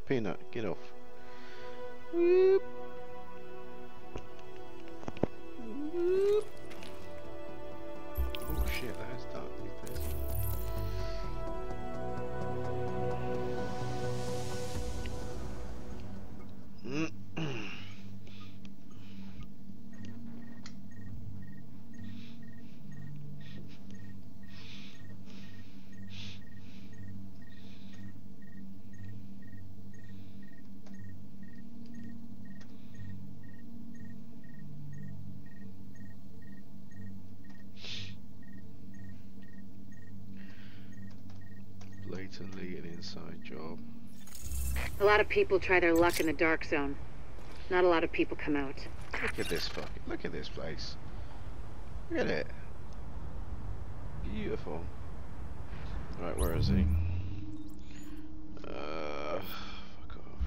Peanut, get off. Whoop. Whoop. Oh shit, that is dark these days. Blatantly an inside job. A lot of people try their luck in the dark zone. Not a lot of people come out. Look at this look at this place. Look at it. Beautiful. Right, where is he? Fuck off.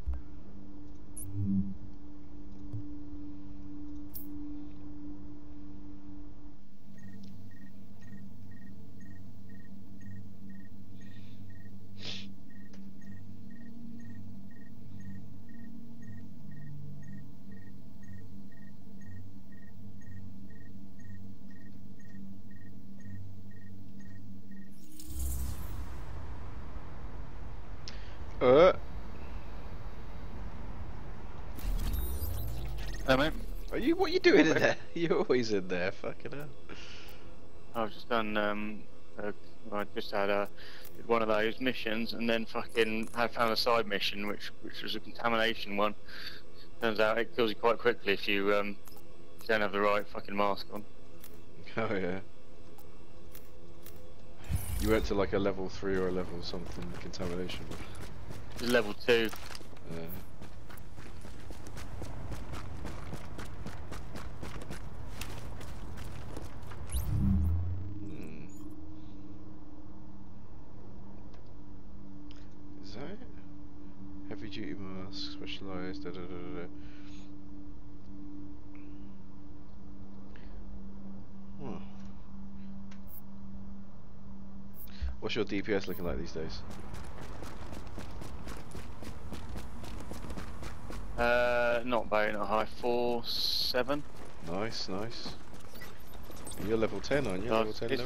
Hey mate. What are you doing in there? You're always in there, fucking hell. I've just done, I just had did one of those missions and then fucking had found a side mission which was a contamination one. Turns out it kills you quite quickly if you don't have the right fucking mask on. Oh yeah. You went to like a level 3 or a level something contamination. It was level 2. Is that it? Heavy duty mask, specialised, da da da da. Huh. What's your DPS looking like these days? Not very not high. 4-7. Nice, nice. You're level 10, aren't you? Level 10,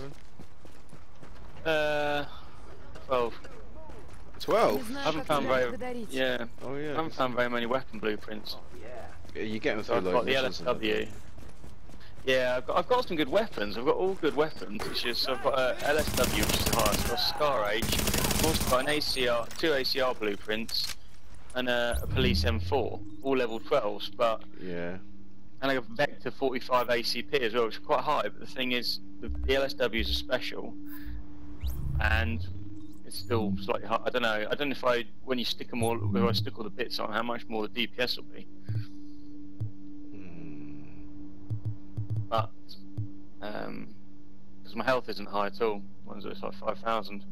11? 12. 12? I haven't found very, yeah. Oh yeah. I haven't found very many weapon blueprints. Yeah, you get them So through I've like got the LSW. Yeah, I've got some good weapons. I've got all good weapons. It's just I've got a LSW, which is the highest. I've got a Scar H. I've also got an ACR, 2 ACR blueprints, and a Police M4, all level 12s. But yeah. And I got Vector 45 ACP as well, which is quite high. But the thing is, the LSWs are special, and it's still slightly hard. I don't know if when you stick them all, if I stick all the bits on, how much more the DPS will be. But because my health isn't high at all, mine's like 5,000.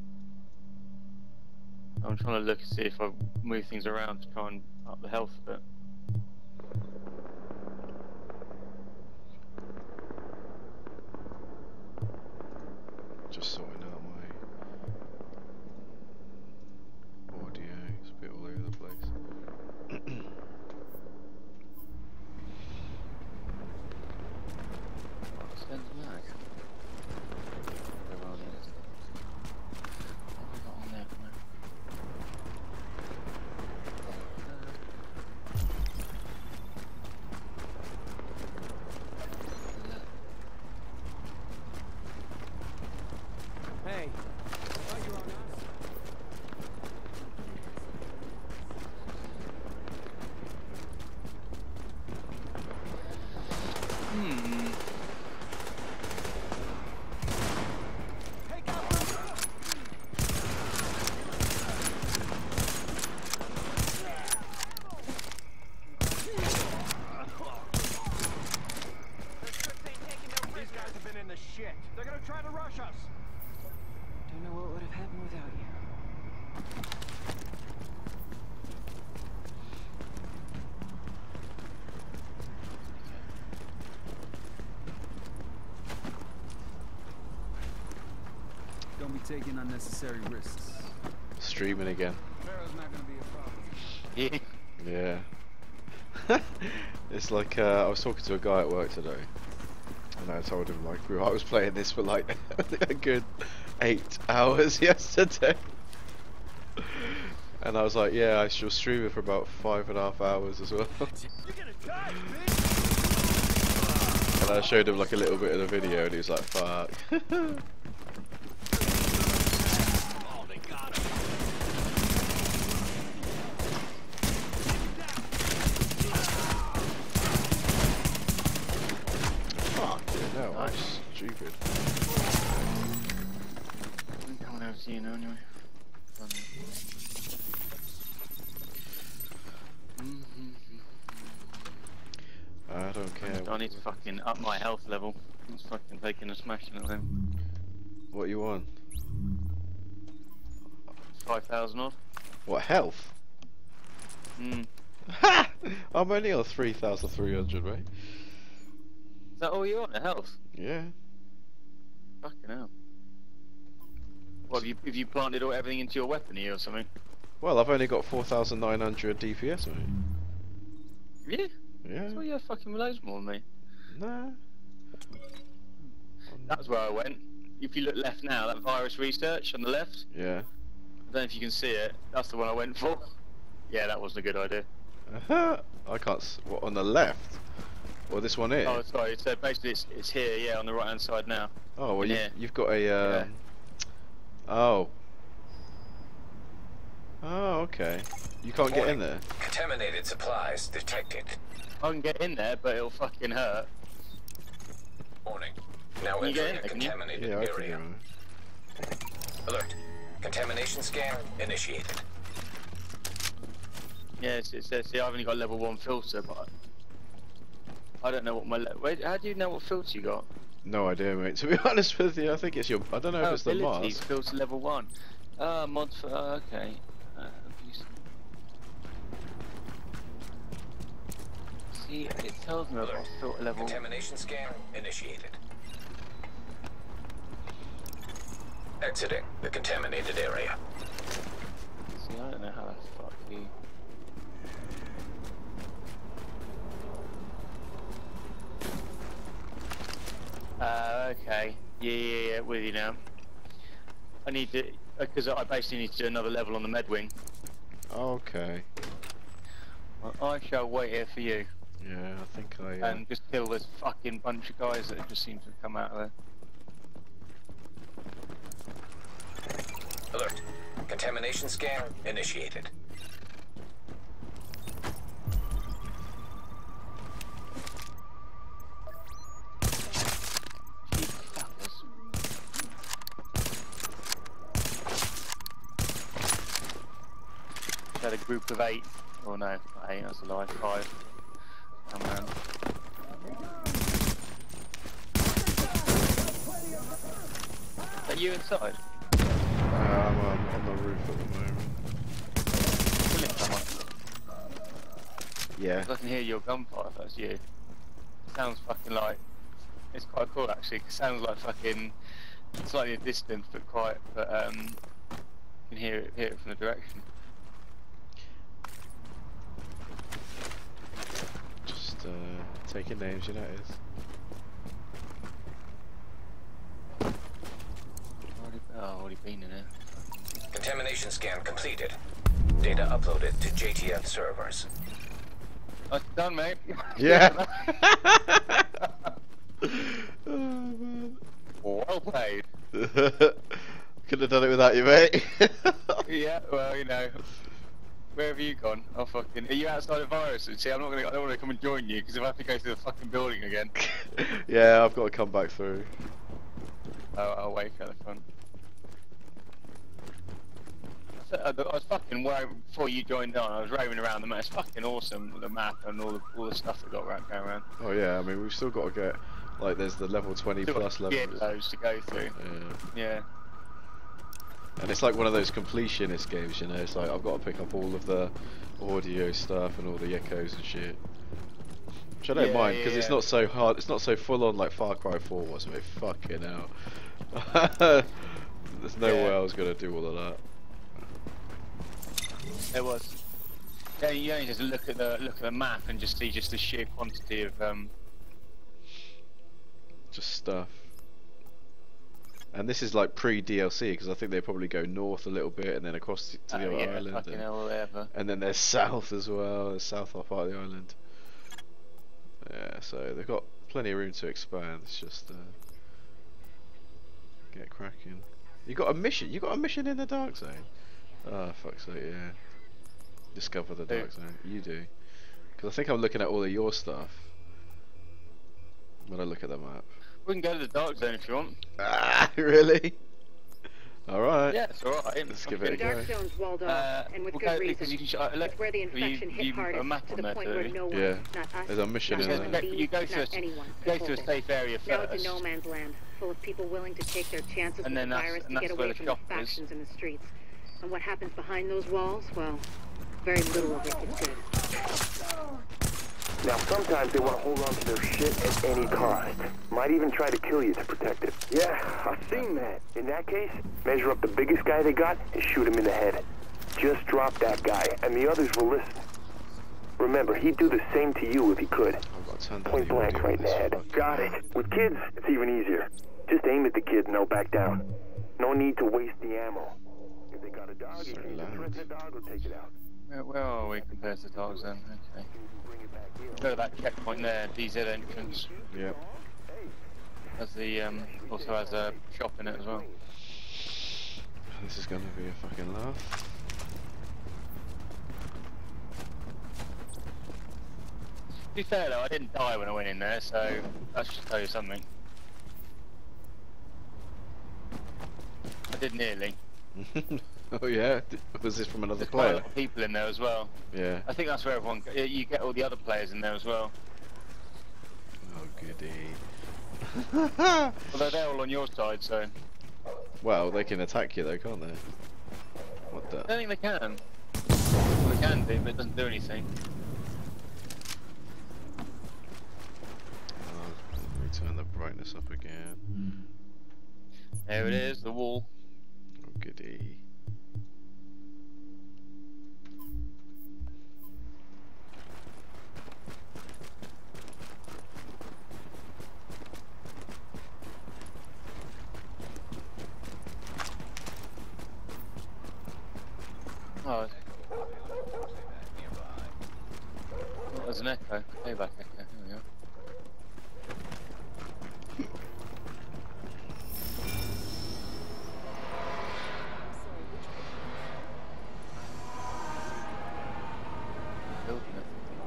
I'm trying to look and see if I move things around to try and up the health a bit. Just sorting out my audio, it's a bit all over the place. Hey, thought you were on us. Take out These guys have been in the shit. They're gonna try to rush us. Don't know what would have happened without you. Don't be taking unnecessary risks. Streaming again. Pharaoh's not gonna be a problem. Yeah. Yeah. It's like I was talking to a guy at work today, and I told him like I was playing this for like a good 8 hours yesterday, and I was like, yeah, I shall stream it for about 5.5 hours as well. You're gonna die, bitch! And I showed him like a little bit of the video, and he was like, fuck. Oh, they got him. Fuck, yeah, no, I'm Nice. stupid. I'm coming over to you now anyway. I don't care. I need to fucking up my health level. It's fucking taking a smashing at him. What you want? 5,000 off. What, health? Mm. I'm only on 3,300, mate. Is that all you want? A health? Yeah. Fucking hell. What have you planted everything into your weapon here or something? Well, I've only got 4,900 DPS, mate. Yeah? Yeah. That's why you have fucking loads more than me. Nah. That's where I went. If you look left now, that virus research on the left, Yeah. I don't know if you can see it, that's the one I went for. Yeah, that wasn't a good idea. I can't. What, on the left? Or this one here? Oh, sorry, so basically it's here, yeah, on the right hand side now. Oh, well, Yeah. you've got a. Yeah. Oh. Oh, okay. You can't get in there. Contaminated supplies detected. I can get in there, but it'll fucking hurt. Warning. Now Can you get entering in a there, can you? contaminated Yeah, I can area. get in Alert. Contamination scan initiated. Yeah, it says, see, I've only got level 1 filter, but I don't know what my wait, how do you know what filter you got? No idea, mate. To be honest with you, I think it's your. I don't know if it's the abilities, mask. filter level 1. Mods for, okay. See, it tells me about filter level. Contamination scan initiated. Exiting the contaminated area. See, I don't know how the fuck you. Okay. Yeah, with you now. I need to, because I basically need to do another level on the Medwing. Okay. I shall wait here for you Yeah, I think I. and just kill this fucking bunch of guys that just seem to have come out of there. Alert. Contamination scan initiated. Cheap fuckers. Had a group of 8. Oh no, 8, that's a lie, 5. Come on. Are you inside? I'm on the roof at the moment. Killing someone. Yeah. 'Cause I can hear your gunfire if that's you. Sounds fucking like... It's quite cool actually, 'cause it sounds like fucking... Slightly distant but quiet, but you can hear it from the direction. Just taking names, you know it is. Already been in it. Contamination scan completed. Data uploaded to JTF servers. That's done, mate. Yeah. Oh man. Well played. Couldn't have done it without you, mate. Yeah, well, you know. Where have you gone? Oh fucking. Are you outside of virus? See, I don't want to come and join you because if I have to go through the fucking building again. Yeah, I've got to come back through. Oh, I'll wait for the front. I was fucking worried before you joined on. I was roving around the map. It's fucking awesome, the map and all the stuff that got going around. Oh yeah, I mean we've still got to get like there's the level 20 Still plus got levels. loads to go through. Yeah. Yeah. And it's like one of those completionist games, you know. It's like I've got to pick up all of the audio stuff and all the echoes and shit. Which I don't Yeah, mind because yeah, it's yeah. not so hard. It's not so full on like Far Cry 4 was. Mate, fucking hell. There's no Yeah. way I was gonna do all of that. It was. Yeah, you only just look at the map and just see just the sheer quantity of Just stuff. And this is like pre-DLC because I think they probably go north a little bit and then across to the other yeah, island. fucking And, hell, whatever. and then there's south as well. There's south part of the island. Yeah, so they've got plenty of room to expand. It's just get cracking. You got a mission. You got a mission in the Dark Zone. Oh fuck's sake, yeah. Discover the Dark Zone. You do. Because I think I'm looking at all of your stuff when I look at the map. We can go to the Dark Zone if you want. Ah, really? Alright. Yeah, it's alright. Let's give it The a Dark go. Zone's walled off, and with we'll good go, reason. because you can It's where the infection hit you hardest, a map to on the there point too. where no one, Yeah. not us, There's a mission not in the there. police, You go to not a- anyone, Go could to a hold it. safe area Now first. it's a no man's land, full of people willing to take their chances And with then the that's- virus and to get that's where away the from the shop is. factions in the streets. And what happens behind those walls, well, very little of it is good. Now, sometimes they want to hold on to their shit at any cost. Might even try to kill you to protect it. Yeah, I've seen that. In that case, measure up the biggest guy they got and shoot him in the head. Just drop that guy, and the others will listen. Remember, he'd do the same to you if he could. I've got to turn down Point the blank audio right on in this the head. fucking Got it. With kids, it's even easier. Just aim at the kid and they'll back down. No need to waste the ammo. If they got a dog, you So can either loud. threaten the dog or take it out. Where are we compared to the Dark Zone? Okay. Bring it back here. Go to that checkpoint there, DZ entrance. Yep. Has the also has a shop in it as well. This is gonna be a fucking laugh. To be fair though, I didn't die when I went in there, so that should tell you something. I did nearly. Oh yeah? Was this from another There's quite a player? lot of people in there as well. Yeah. I think that's where everyone. You get all the other players in there as well. Oh goody. Although they're all on your side, so Well, they can attack you though, can't they? What I the? don't think they can. Well, they can do, but it doesn't do anything. Oh, let me turn the brightness up again. There it is, the wall. Oh goody. Oh, there's an echo. Payback echo. Here we go. Building it.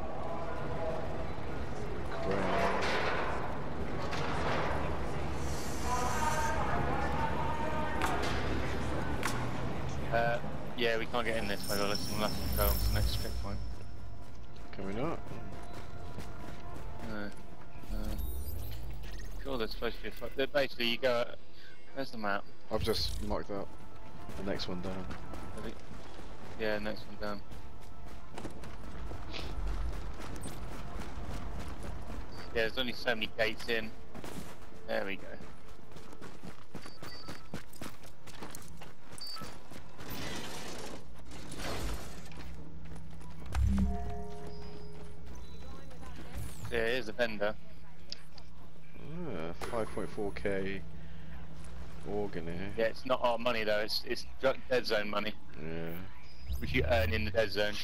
Crap. Yeah, we can't get in this way. We'll have to go on to the next checkpoint. Can we not? No. Sure, there's supposed to be a basically, you go. Where's the map? I've just marked that. The next one down. Yeah, next one down. Yeah, there's only so many gates in. There we go. Yeah, here's the vendor. Ah, 5.4k organ here. Yeah, it's not our money though. It's dead zone money, Yeah. which you earn in the dead zone.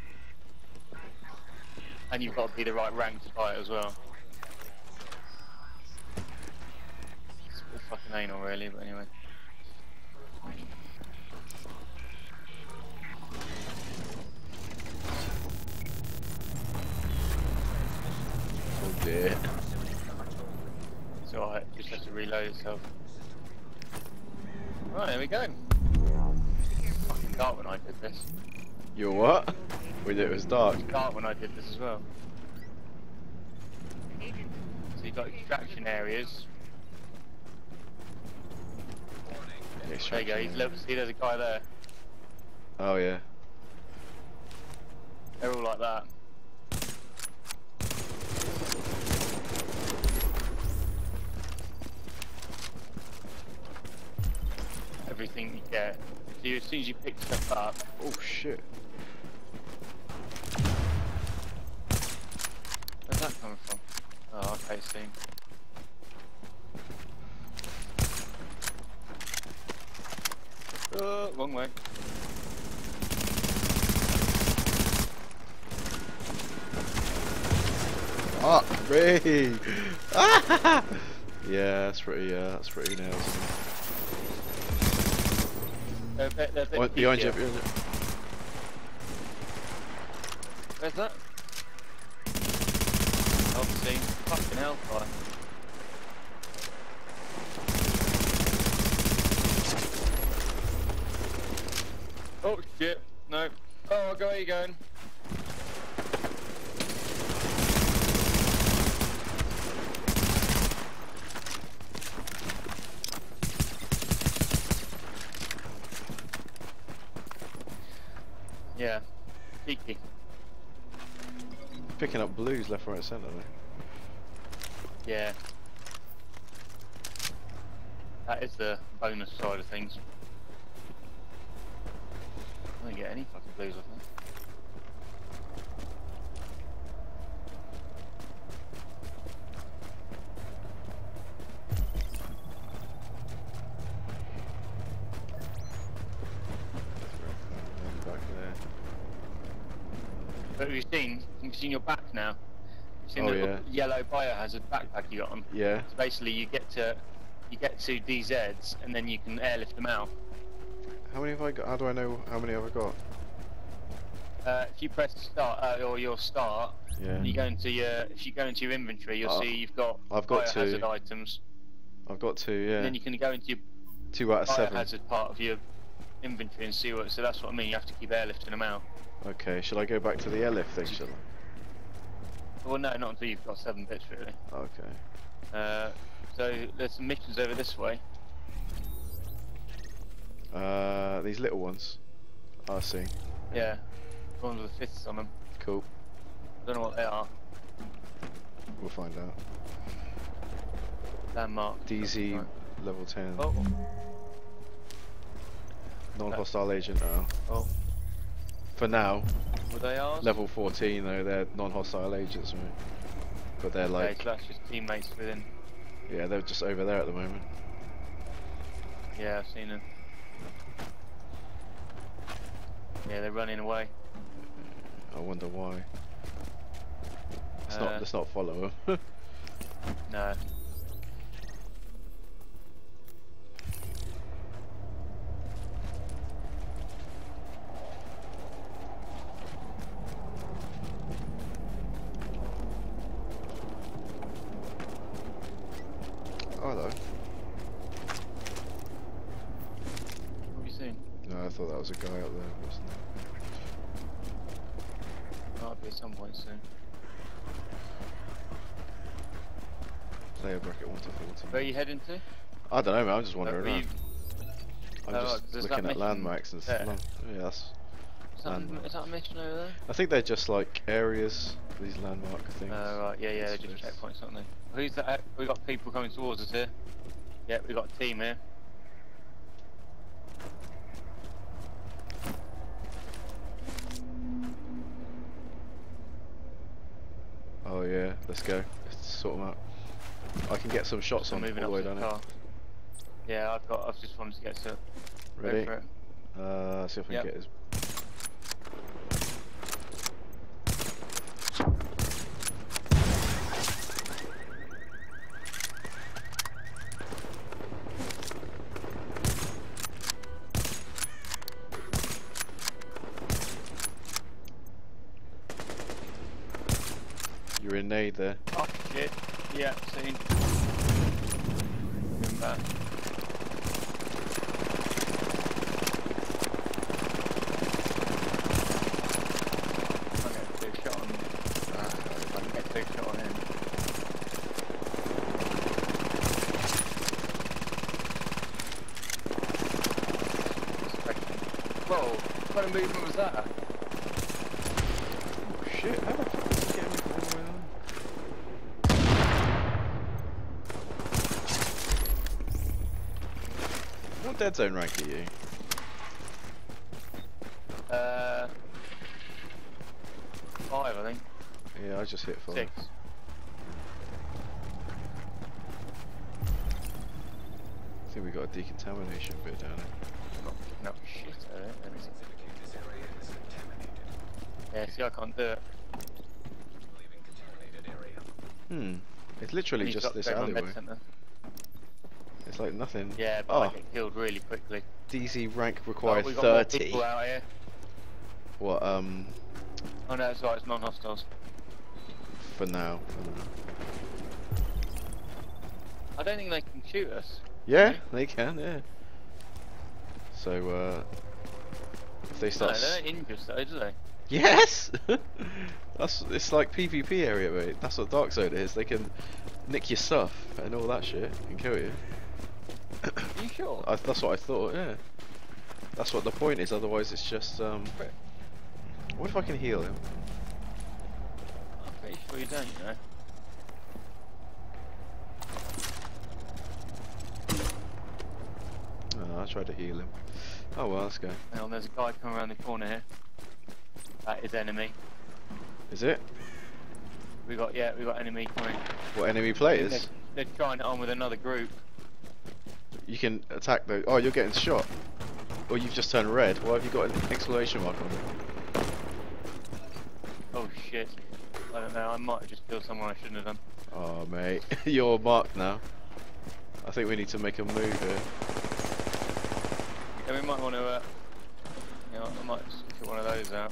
And you've got to be the right rank to buy it as well. It's a bit fucking anal really, but anyway. Oh dear. It's alright, just have to reload itself. Right, there we go. Fucking dark when I did this. You're what? When it was dark. It was dark when I did this as well. So you've got extraction areas. There you go, he's level. See, there's a guy there. Oh yeah. They're all like that. Everything you get. So as soon as you pick stuff up, Oh shit. Okay, soon. Wrong way. Ah, Ray! Yeah, that's pretty nails. Oh, behind you, behind you. Where's that? Obviously, fucking hellfire. Oh shit, no. Oh, go where you going? Yeah, cheeky. Picking up blues left, right, centre there. Yeah. That is the bonus side of things. I don't get any fucking blues, I think. Back there. But have you seen your back now? You've seen Oh, the yeah. yellow biohazard backpack you got on? Yeah. So basically you get to DZs and then you can airlift them out. How many have I got? How do I know how many have I got? If you press start or your start, Yeah. and you go into if you go into your inventory, you'll see you've got I've got biohazard 2. items. I've got 2, yeah. And then you can go into your 2 out of 7. biohazard part of your inventory and see what. So that's what I mean. You have to keep airlifting them out. Okay, shall I go back to the airlift thing, shall I? Well, no, not until you've got 7 bits really. Okay. So there's some missions over this way. These little ones. I see. Yeah, ones with fists on them. Cool. Don't know what they are. We'll find out. Landmark. DZ Right. level 10. Oh, Non-hostile agent. Oh. oh, For now, were they ours? level 14 though. They're non-hostile agents, right? But they're Okay, like, so that's just teammates within. yeah, they're just over there at the moment. Yeah, I've seen them. Yeah, they're running away. I wonder why. Let's not follow them. No. Oh, hello. What have you seen? No, I thought that was a guy up there. Wasn't it? Might be at some point soon. Player bracket 1 to 14. Where are you heading to? I don't know, man. I'm just wandering Were you- around. I'm Oh, just right, 'cause there's looking that at mission landmarks and there. stuff. Yeah, that's. Is that a mission over there? I think they're just like areas. These landmark things. Oh, right, yeah, they're just checkpoints, aren't they? Who's that? We've got people coming towards us here. Yeah, we've got a team here. Oh yeah, let's go. Let's sort them out. I can get some shots So on all moving the up way to down the here. car. Yeah, I've just wanted to get to. Ready? Go for it. See if I Yep. can get his. You're in nade there. Oh shit. Yeah, seen. Moving back. I'll get a big shot on. If I can get a big shot on him. Whoa, what kind of movement was that? Oh shit, how the fuck is he getting me all the way on? What dead zone rank are you? 5, I think. Yeah, I just hit 5. 6. think we got a decontamination bit down there. No shit. Let me see. Yeah, see, I can't do it. It's literally just this alleyway. It's like nothing. Yeah, but I get killed really quickly. DZ rank required we've got more 30. people out here. What, Oh no, it's right, it's non-hostiles. for now. I don't think they can shoot us. Yeah, they can, yeah. So, if they No, start... they don't injure us though, do they? Yes! It's like PvP area, mate. That's what Dark Zone is. They can nick your stuff and all that shit and kill you. Are you sure? That's what I thought, yeah. That's what the point is, otherwise it's just, What if I can heal him? I'm pretty sure you don't, you know. Oh, I tried to heal him. Oh well, let's go. Hang on, there's a guy coming around the corner here. That is enemy. Is it? We got enemy coming. What, enemy players? They're trying it on with another group. You can attack those. Oh, you're getting shot. Or you've just turned red. Why have you got an exclamation mark on it? Oh shit. I don't know, I might have just killed someone I shouldn't have done. Oh, mate. You're marked now. I think we need to make a move here. Yeah, we might want to, you know, I might just get one of those out.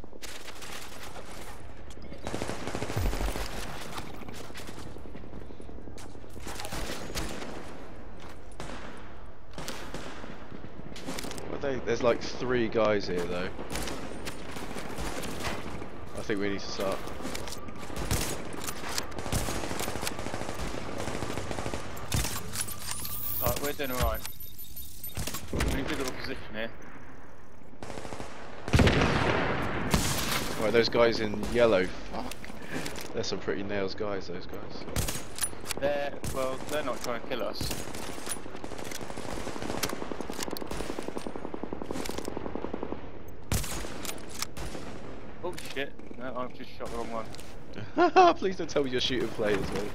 There's like 3 guys here though. I think we need to start. Alright, we're doing alright. We're in a good little position here. Right, those guys in yellow, fuck. They're some pretty nails guys, those guys. They're not trying to kill us. Oh shit, no, I've just shot the wrong one. Please don't tell me you're shooting players, mate.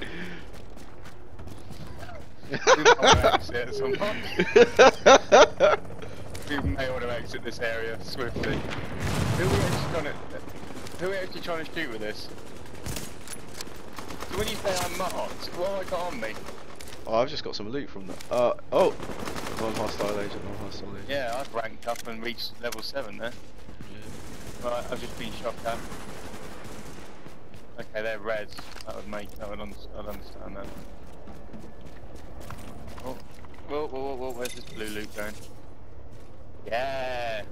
We might want to exit at some point. We may want to exit this area swiftly. Who are we actually trying to shoot with this? So when you say I'm marked, what have I got on me? Oh, I've just got some loot from that. Oh! Non-hostile agent, non-hostile agent. Yeah, I've ranked up and reached level 7 there. Right, I've just been shot at. Okay, they're reds. I'd understand that. Oh, whoa, where's this blue loot going? Yeah!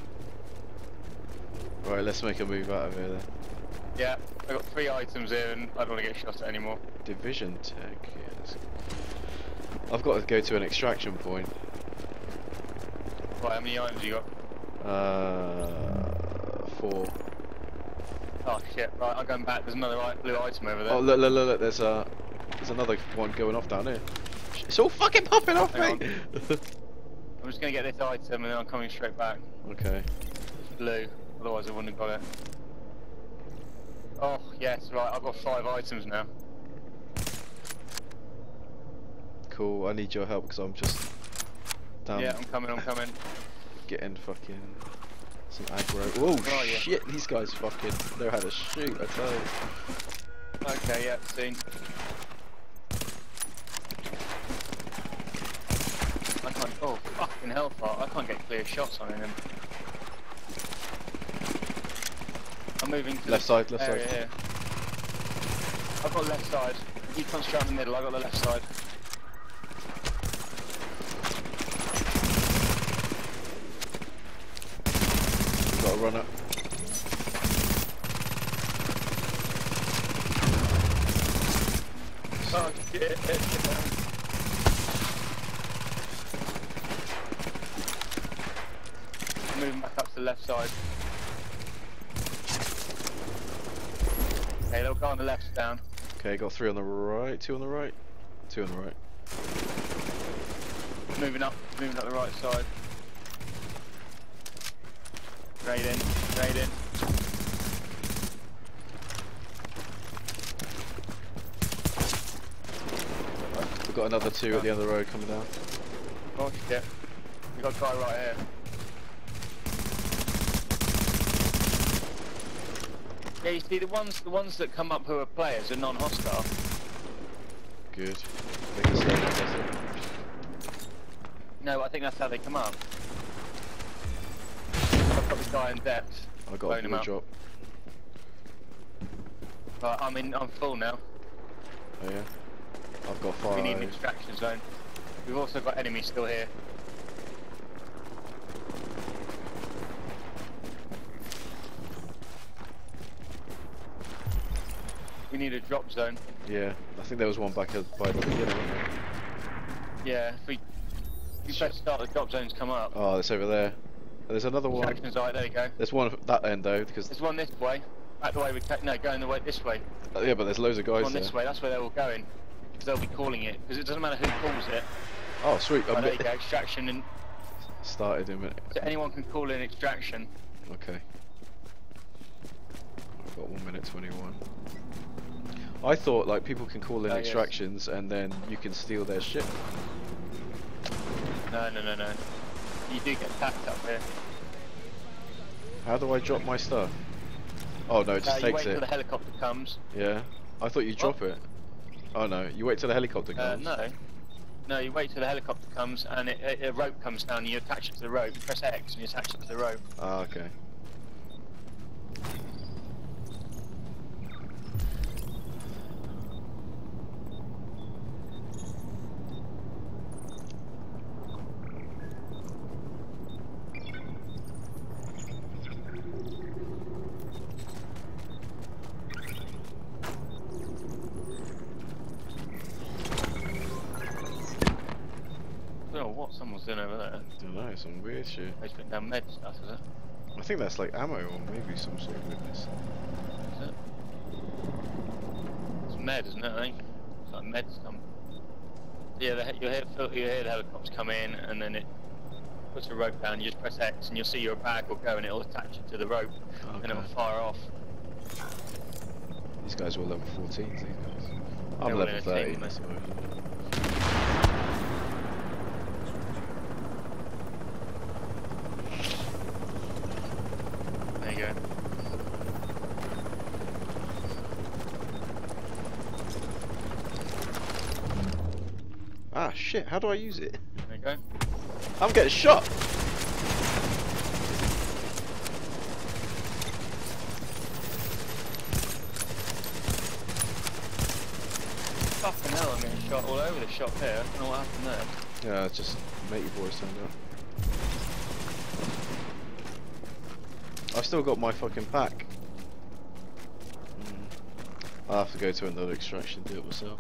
Right, let's make a move out of here then. Yeah, I got 3 items here and I don't want to get shot at anymore. Division tech, yes. I've got to go to an extraction point. Right, how many items you got? 4. Oh shit, right, I'm going back. There's another blue item over there. Oh, look, there's another one going off down here. It's all fucking popping off, Hang mate! I'm just going to get this item and then I'm coming straight back. Okay. It's blue, otherwise I wouldn't have got it. Oh, yes, right, I've got 5 items now. Cool, I need your help because I'm just down. Yeah, I'm coming. Getting fucking some aggro. Oh yeah. shit, these guys fucking know how to shoot, I tell you. Okay, yeah, seen. I can't, oh fucking hellfire, I can't get clear shots on him. I'm moving to Left side. Here. I've got left side. You concentrate on the middle, I've got the left side. Got to run up. Oh shit. I'm moving back up to the left side. Okay, little guy on the left's down. Okay, got 3 on the right, 2 on the right, 2 on the right. Moving up the right side. Straight in. We've got another 2 at the end of the road coming down. Oh shit. We got a guy right here. Yeah, you see the ones that come up who are players are non-hostile. Good. They can stay in the desert. No, I think that's how they come up. I've got the guy in depth. I got a Load him blue up. drop. Right, I'm full now. Oh yeah? I've got fire. We need an extraction zone. We've also got enemies still here. We need a drop zone. Yeah, I think there was one back by the beginning. Wasn't there? Yeah, if we better start, the drop zones come up. Oh, it's over there. There's another one. Extraction site, there you go. There's one at that end though, because There's one this way. Back the way we take. No, going the way this way. yeah, but there's loads of guys One there. this way. That's where they're all going. Because they'll be calling it. Because it doesn't matter who calls it. Oh, sweet. Oh, there you go. Extraction and Started in a minute. so anyone can call in extraction. Okay. I've got 1 minute 21. I thought like people can call in Oh, yes. extractions and then you can steal their shit. No. You do get attacked up here. How do I drop my stuff? Oh no, it just You takes wait till it. the helicopter comes. Yeah. I thought you drop it. Oh no, you wait till the helicopter comes. No, you wait till the helicopter comes and a rope comes down and you attach it to the rope. You press X and you attach it to the rope. Ah, okay. I don't know what someone's doing over there. Don't know, some weird shit. He's putting down med stuff, is it? I think that's like ammo or maybe some sort of weirdness. Is it? It's med, isn't it? I think it's like med stuff. Yeah, you hear the helicopters come in, and then it puts a rope down. You just press X, and you'll see your bag will go, and it'll attach it to the rope, and Okay. it'll fire off. These guys are all level 14, these guys. I'm They're all level in a 13, team, I mate. suppose. There you go. Ah, shit, how do I use it? There you go. I'm getting shot! Fucking hell, I'm getting shot all over the shop here. I don't know what happened there. Yeah, it's just matey boys turned up. I've still got my fucking pack. I'll have to go to another extraction, do it myself.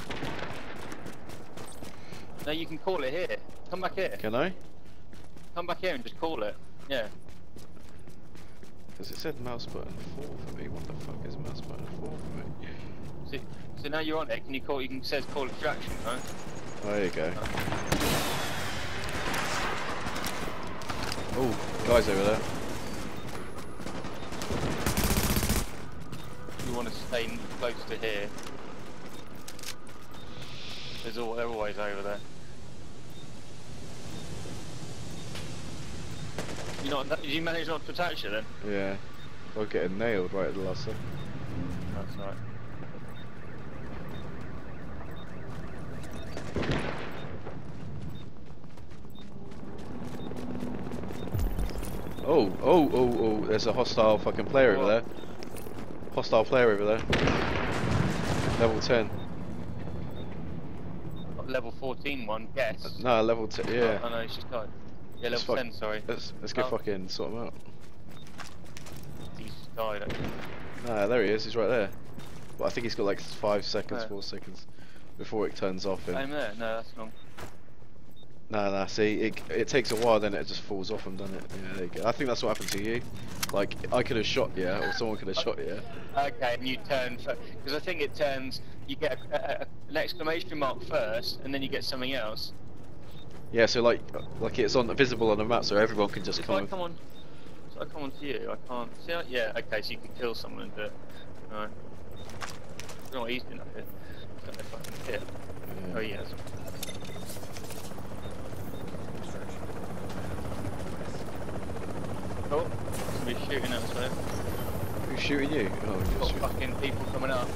No, you can call it here. Come back here. Can I? Come back here and just call it. Yeah. Because it said mouse button 4 for me. What the fuck is mouse button 4 for me? So now you're on it. Can you call? You can says call extraction, right? Oh, there you go. Oh, guys over there. You want to stay close to here. They're always over there. Did you manage not to attach it then? Yeah. I was getting nailed right at the last second. That's right. Oh, there's a hostile fucking player over there. Hostile player over there. Level 10. Level 14 one, guess. No, level 10, yeah. Oh no, he's just died. Yeah, Let's level fuck- 10, sorry. Let's go Oh. fucking sort him out. He's just died actually. Nah, there he is, he's right there. But I think he's got like 5 seconds, Where? 4 seconds before it turns off him. Same there? No, that's wrong. Nah, see, it takes a while, then it just falls off him, doesn't it? Yeah, there you go. I think that's what happened to you. Like, I could have shot you, or someone could have shot you. Okay, and you turn, because I think it turns, you get an exclamation mark first, and then you get something else. Yeah, so like it's visible on the map, so everyone can just If kind I of... come on, so I come on to you, I can't, see how, yeah, okay, so you can kill someone and do it. Alright. I don't know what he's doing up here. I don't know if I can hit. Yeah. Oh, yes. shooting you? Oh, you're Got shooting. fucking people coming up.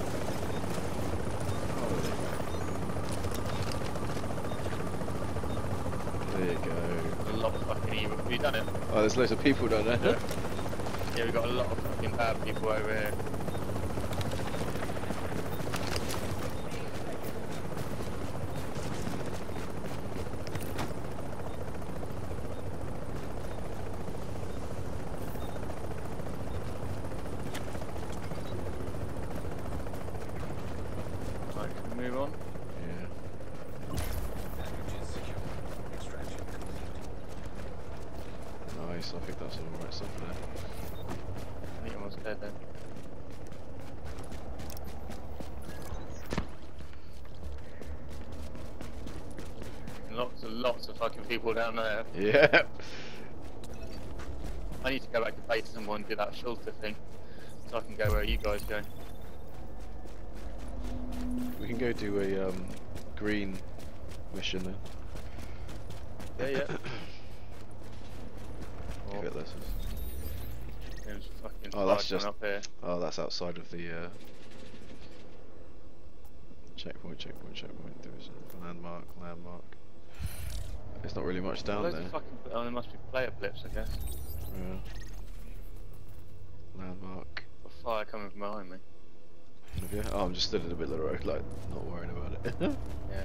There you go. A lot of fucking evil. Have you done it? Oh, there's loads of people down there. Yeah, we've got a lot of fucking bad people over here. Right, can we move on? Yeah. Nice, I think that's all right stuff there. I think almost dead then. Lots of fucking people down there. Yeah. I need to go back to base and do that filter thing, so I can go where you guys go. We can go do a green mission then. Yeah. Give it this. There's fucking Oh, that's fire just. coming up here. Oh, that's outside of the checkpoint. There's a landmark. There's not really much down Loads there. of fucking, oh, there must be player blips, I guess. Yeah. Landmark. Got fire coming from behind me. Have you? Oh, I'm just stood in the middle of the road, like not worrying about it. Yeah.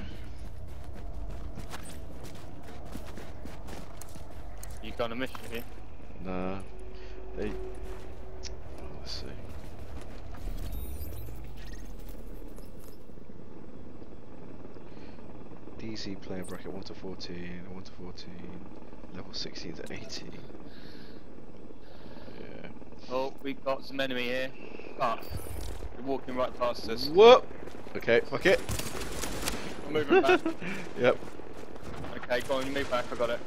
You got on a mission, have you? Nah. They. Oh, let's see. DC player bracket 1 to 14, 1 to 14, level 16 to 18. Yeah. Oh, we've got some enemy here. Fuck. They're walking right past us. Whoop! Okay, fuck it. I'm moving back. Yep. Okay, go on, move back, I got it.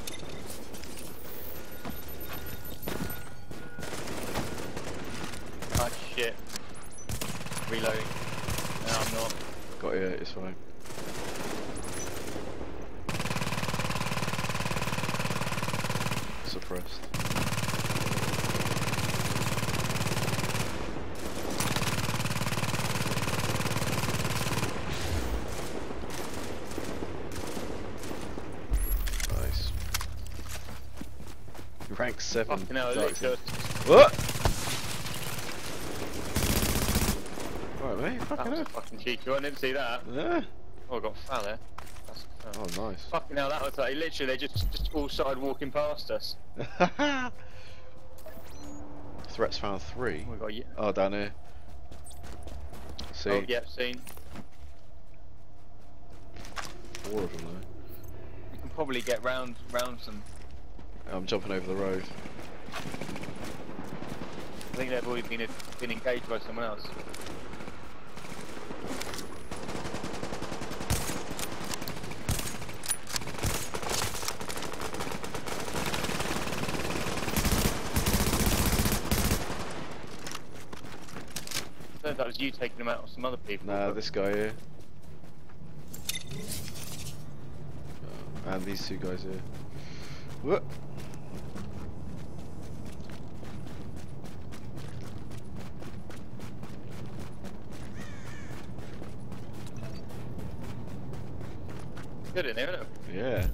Ah, shit. Reloading. No, I'm not. Got it, it's fine. Suppressed. Nice. Rank 7. Fucking hell, it Dark looks Souls. good. What? Alright mate, That fucking was a hell. fucking cheeky one, didn't see that. Yeah. Oh, I got foul there. That's foul. Oh nice. Fucking hell, that was like, literally, they just all started walking past us. Threats found 3. Oh, we got you. Oh, down here. See? Oh, yeah, seen. 4 of them though. You can probably get round some. I'm jumping over the road. I think they've already been engaged by someone else. Turns out it was you taking them out with some other people. Nah, but- this guy here. And these 2 guys here. What? Good in there, isn't it? Yeah.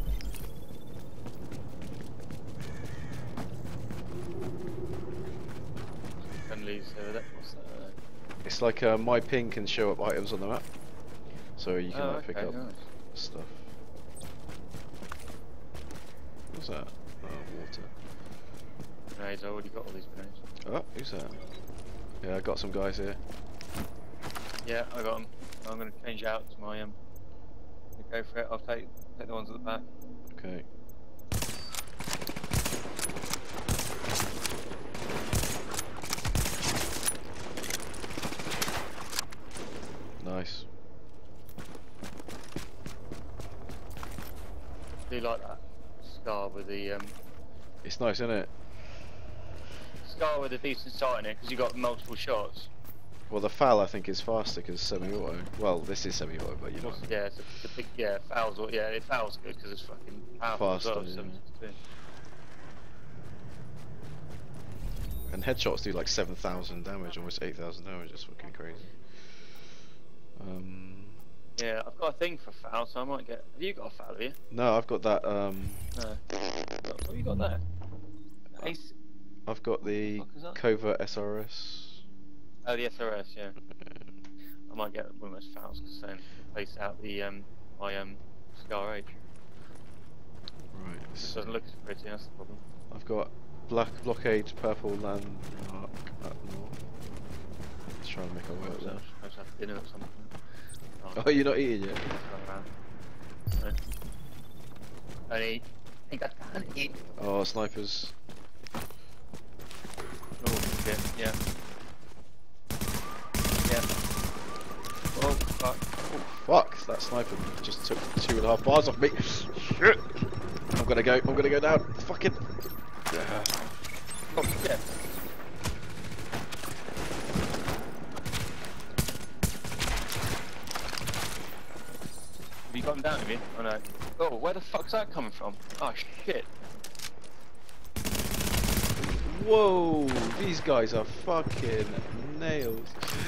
Friendlies, what's that? It's like my ping can show up items on the map. So you can like pick up nice. stuff. What's that? Oh, water. Grenades, I already got all these grenades. Oh, who's that? Yeah, I got some guys here. Yeah, I got them. I'm going to change out to my go for it. I'll take the ones at the back. Okay. Nice. Do you like that scar with the It's nice, isn't it? scar with a decent sight in it because you got multiple shots. Well, the FAL I think is faster because semi-auto. Well, this is semi-auto, but you know. Yeah, it's a big fouls. Yeah, it fouls good because it's fucking powerful as well. Faster, yeah. 72. And headshots do like 7,000 damage, almost 8,000 damage. That's fucking crazy. Yeah, I've got a thing for FAL, so I might get. Have you got a FAL, have you? No, I've got that. No. What have you got there? Ace. I've got the What the fuck is that? Covert SRS. Oh, the SRS, yeah. I might get one of those FALs because then replace out the my Scar Age. Right. It doesn't look as pretty. That's the problem. I've got Black Blockade, Purple Landmark up north. Let's try and make our way up there. I just have dinner or something. Oh, you're not eating yet? I think I can't eat. Oh, snipers. Oh shit, yeah. Yeah. Oh fuck. Oh, fuck! That sniper just took 2.5 bars off me. Shit! I'm gonna go down. Fucking. Yeah. Oh shit. Have you got him down with me? Oh no. Oh, where the fuck's that coming from? Oh shit. Whoa! These guys are fucking nails.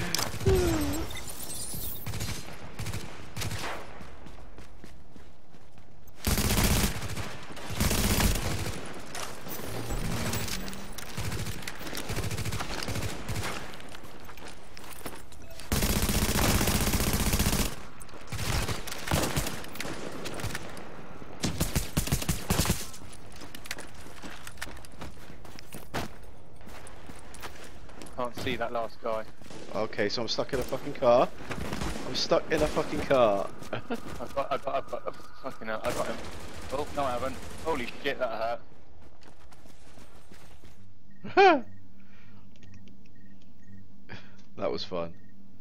Can't see that last guy. Okay, so I'm stuck in a fucking car. I'm stuck in a fucking car. I've got fucking hell, I got him. Oh, no I haven't. Holy shit, that hurt. That was fun.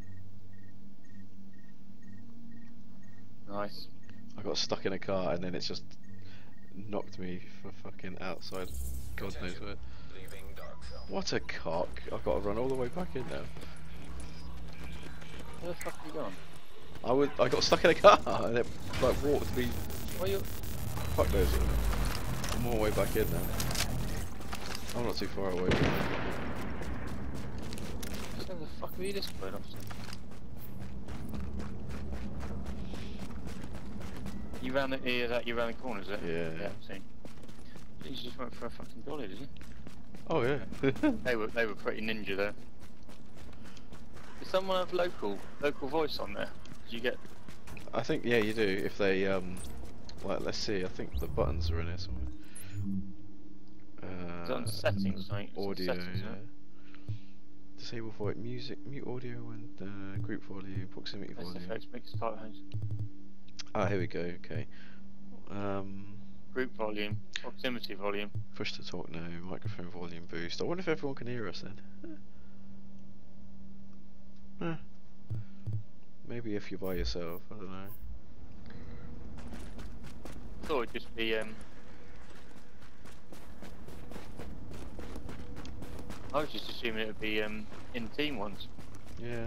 Nice. I got stuck in a car and then it's just knocked me for fucking outside. God knows where. Leaving dark zone. What a cock. I've got to run all the way back in now. Where the fuck have you gone? I got stuck in a car and it like walked me. Where you? Fuck knows. I'm all the way back in now. I'm not too far away. Where the fuck are you displayed off? You ran the you ran the corner, is it? Yeah. Yeah, I've seen. You just went for a fucking dolly, did you? Oh yeah. They were pretty ninja there. Does someone have local voice on there? Did you get? I think yeah you do if they like let's see I think the buttons are in here somewhere. Is it on settings? Like, it's on Audio. settings, Yeah. Disable voice music, mute audio and group volume, proximity Best volume. effects, mix type host. Ah, here we go. Okay. Group volume, proximity volume. Push to talk now. Microphone volume boost. I wonder if everyone can hear us then. Maybe if you're by yourself. I don't know. Thought it'd just be I was just assuming it would be in team ones. Yeah.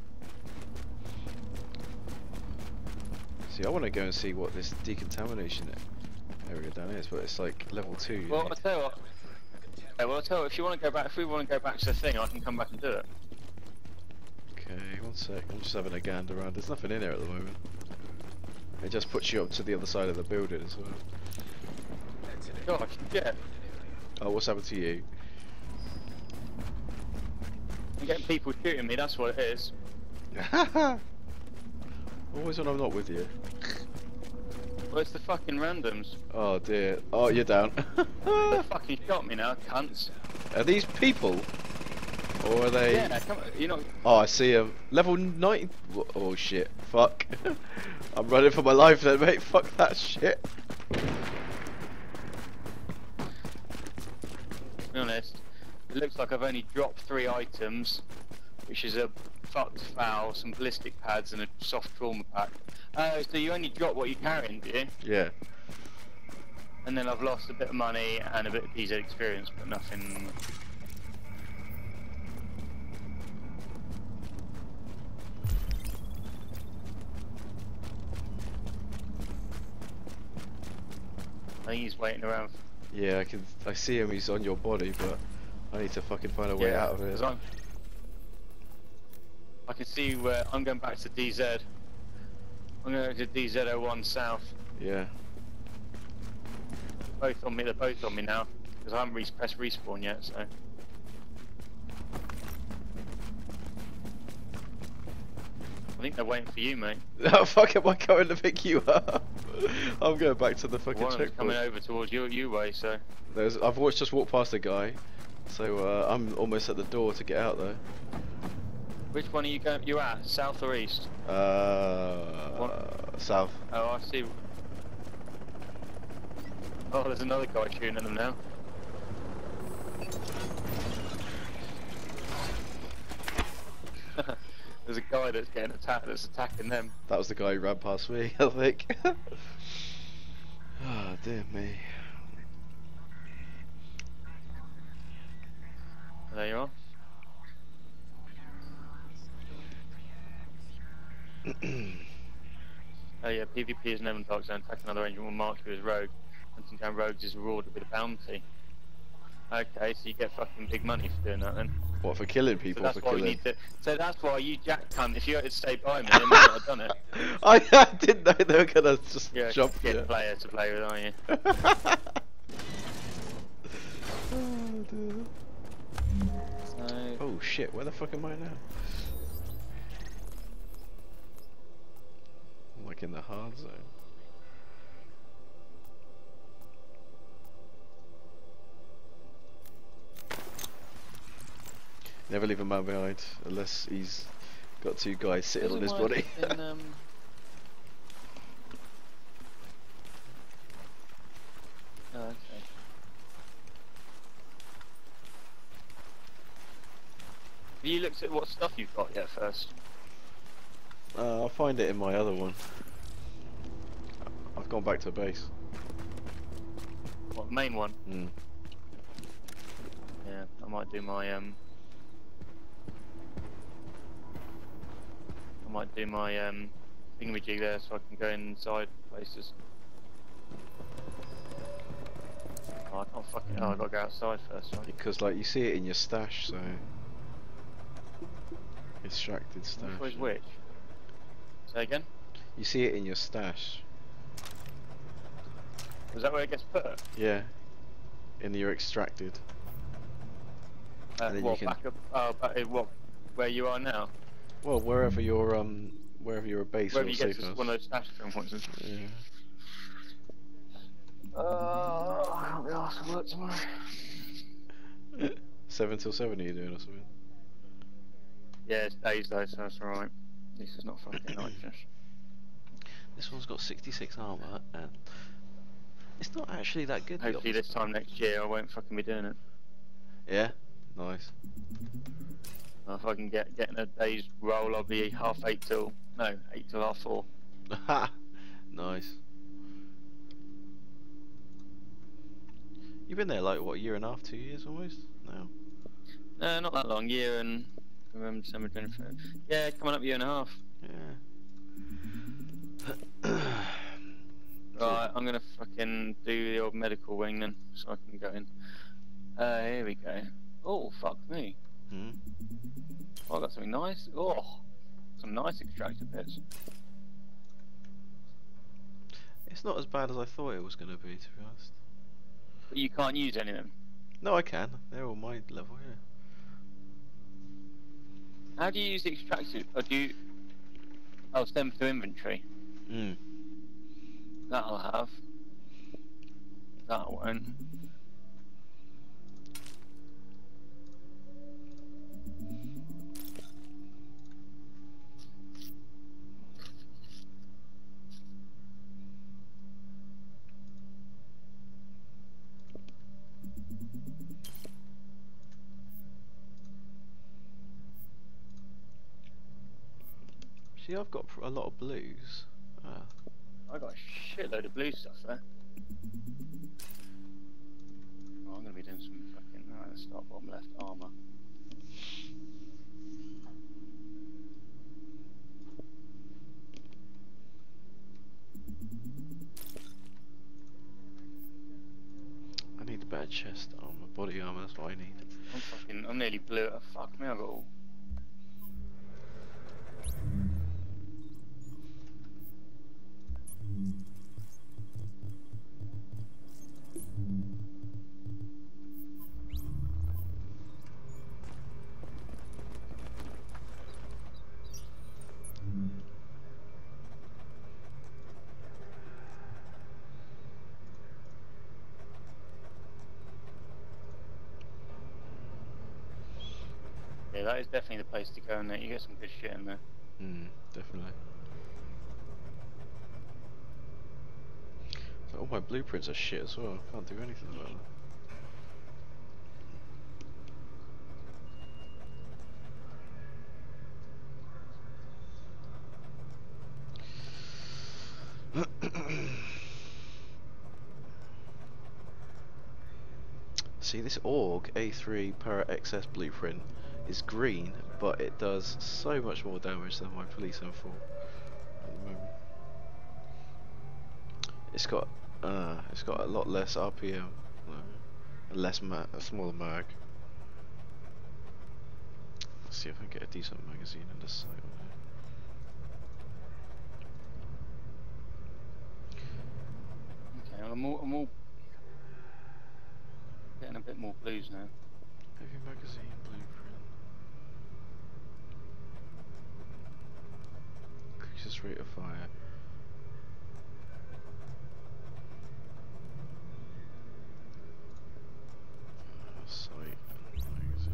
See, I want to go and see what this decontamination area down is, but it's like level 2. Well, I'll tell you what. Yeah, well, I'll tell you what, if we want to go back to the thing, I can come back and do it. Okay, one sec. I'm just having a gander around. There's nothing in here at the moment. It just puts you up to the other side of the building as well. Gosh, yeah. Oh, what's happened to you? I'm getting people shooting me, that's what it is. Always when I'm not with you. Well, it's the fucking randoms. Oh dear. Oh, you're down. They fucking shot me now, cunts. Are these people? Or are they... Yeah, come on, you know. Oh, I see them. Level 90... Oh shit. Fuck. I'm running for my life then, mate. Fuck that shit. To be honest, it looks like I've only dropped 3 items, which is a fucked FAL, some ballistic pads and a soft trauma pack. So you only drop what you're carrying, do you? Yeah. And then I've lost a bit of money and a bit of DZ experience, but nothing... I think he's waiting around. Yeah, I see him, he's on your body, but I need to fucking find a way out of here. 'Cause I can see where I'm going back to DZ. I'm going to DZ01 south. Yeah. Both on me. They're both on me now because I haven't pressed respawn yet. So. I think they're waiting for you, mate. Oh fuck! Am I going to pick you up? I'm going back to the fucking One of them's checkpoint. coming over towards you way. So. I've just walked past a guy, so I'm almost at the door to get out though. Which one are you going? You at south or east? South. Oh, I see. Oh, there's another guy shooting at them now. There's a guy that's getting attacked that's attacking them. That was the guy who ran past me, I think. Oh dear me. There you are. Oh yeah, PvP is never dark zone. Attack another engine will mark you as rogue. Hunting down rogues is rewarded with a bounty. Okay, so you get fucking big money for doing that then. What, for killing So people? that's For why we killing? need to. So that's why you jack cunt. If you had to stay by me, then we would have done it. I didn't know they were gonna just Yeah, jump good you. player to play with, aren't you? Oh, dear. So, Oh shit, where the fuck am I now? I'm like in the hard zone. Never leave a man behind unless he's got two guys sitting on his body. Oh, okay. Have you looked at what stuff you've got yet first? I'll find it in my other one. I've gone back to base. What, the main one? Mm. Yeah, I might do my thingamajig there so I can go inside places. Oh, I can't fucking. Oh, I gotta go outside first. Right? Because like you see it in your stash, so extracted stash. Which was which? Say again? You see it in your stash. Was that where it gets put? Yeah. In your extracted. And then you What, can- back up? Oh, what? Where you are now? Well, wherever your base Wherever or you safe get to house. one of those stash film points. Yeah. I can't be asked to work tomorrow. 7 till 7 are you doing or something? Yeah, it's days though, so that's alright. This is not fucking night shift. This one's got 66 armor and it's not actually that good. the Hopefully this time next year I won't fucking be doing it. Yeah, nice. If I can get in a day's roll, I'll be 8 till 4. Nice. You've been there like what, a year and a half, 2 years almost now? No, not that long. Year and November, December, January. Yeah, coming up a year and a half. Yeah. Right, I'm gonna fucking do the old medical wing then, so I can go in. Here we go. Oh, fuck me. Hmm. Oh, I got something nice. Oh, some nice extractor bits. It's not as bad as I thought it was going to be, to be honest. But you can't use any of them. No, I can. They're all my level, yeah. How do you use the extractor? Or do you... Oh, send to inventory. Mm. That'll have. That won't. See, I've got a lot of blues. Ah. I got a shitload of blue stuff there. Oh, I'm gonna be doing some fucking. Alright, let's start bottom left armour. I need better chest armor, body armor, that's what I need. I'm nearly blew it. Fuck me, I got all. Yeah, that is definitely the place to go in there. You get some good shit in there. Definitely. So all my blueprints are shit as well. I can't do anything about them. See, this AUG A3 Para XS blueprint is green, but it does so much more damage than my police M4 at the moment. It's got a lot less RPM, a smaller mag. Let's see if I can get a decent magazine in this site. Okay, well, I'm all getting a bit more blues now. Heavy magazine blueprint. Increases rate of fire. Site and magazine.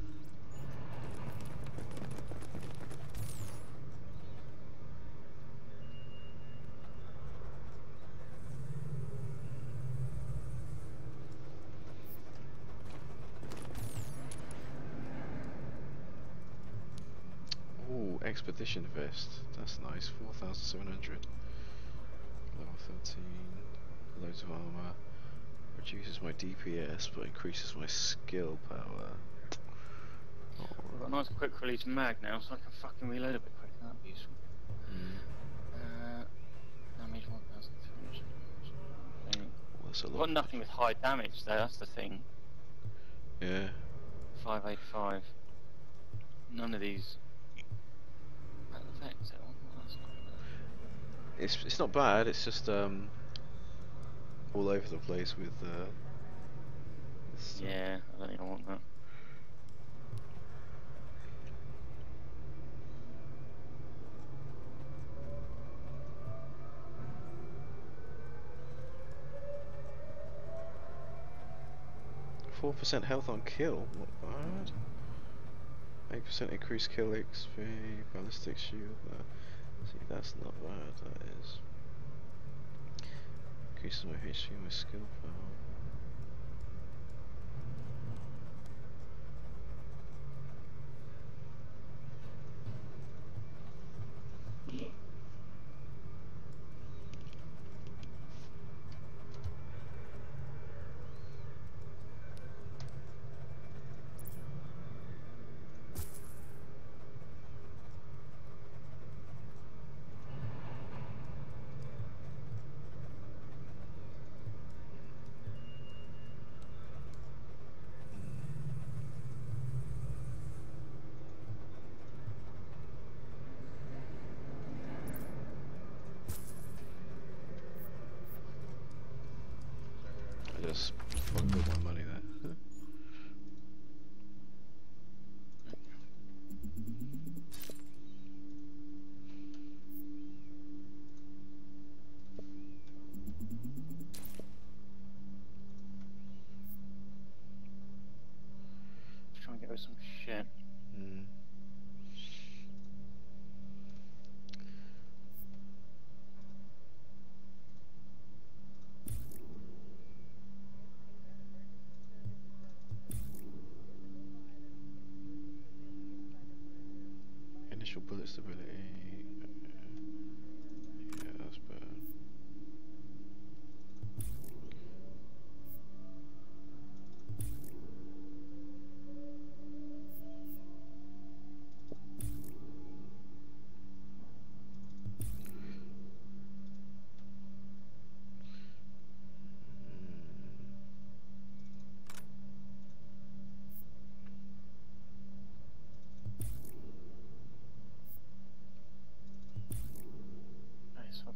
Ooh, expedition vest. That's nice. 4,700. Level 13. Loads of armor. Reduces my DPS but increases my skill power. I've got a nice quick release mag now, so I can fucking reload a bit quicker. That'd be useful. Damage 1,300. That's a I've lot. got nothing with high damage though, that's the thing. Yeah. 585. None of these. That affects it. Well, that's not bad. It's not bad, it's just all over the place with this, Yeah, I don't think I want that. %4 health on kill, not bad. 8% increased kill XP, ballistic shield. See, that's not bad. That is. Increases my HP, my skill power. I just fucked all my money there. Just trying to get rid of some shit. Initial bullet stability. Yeah, that's bad.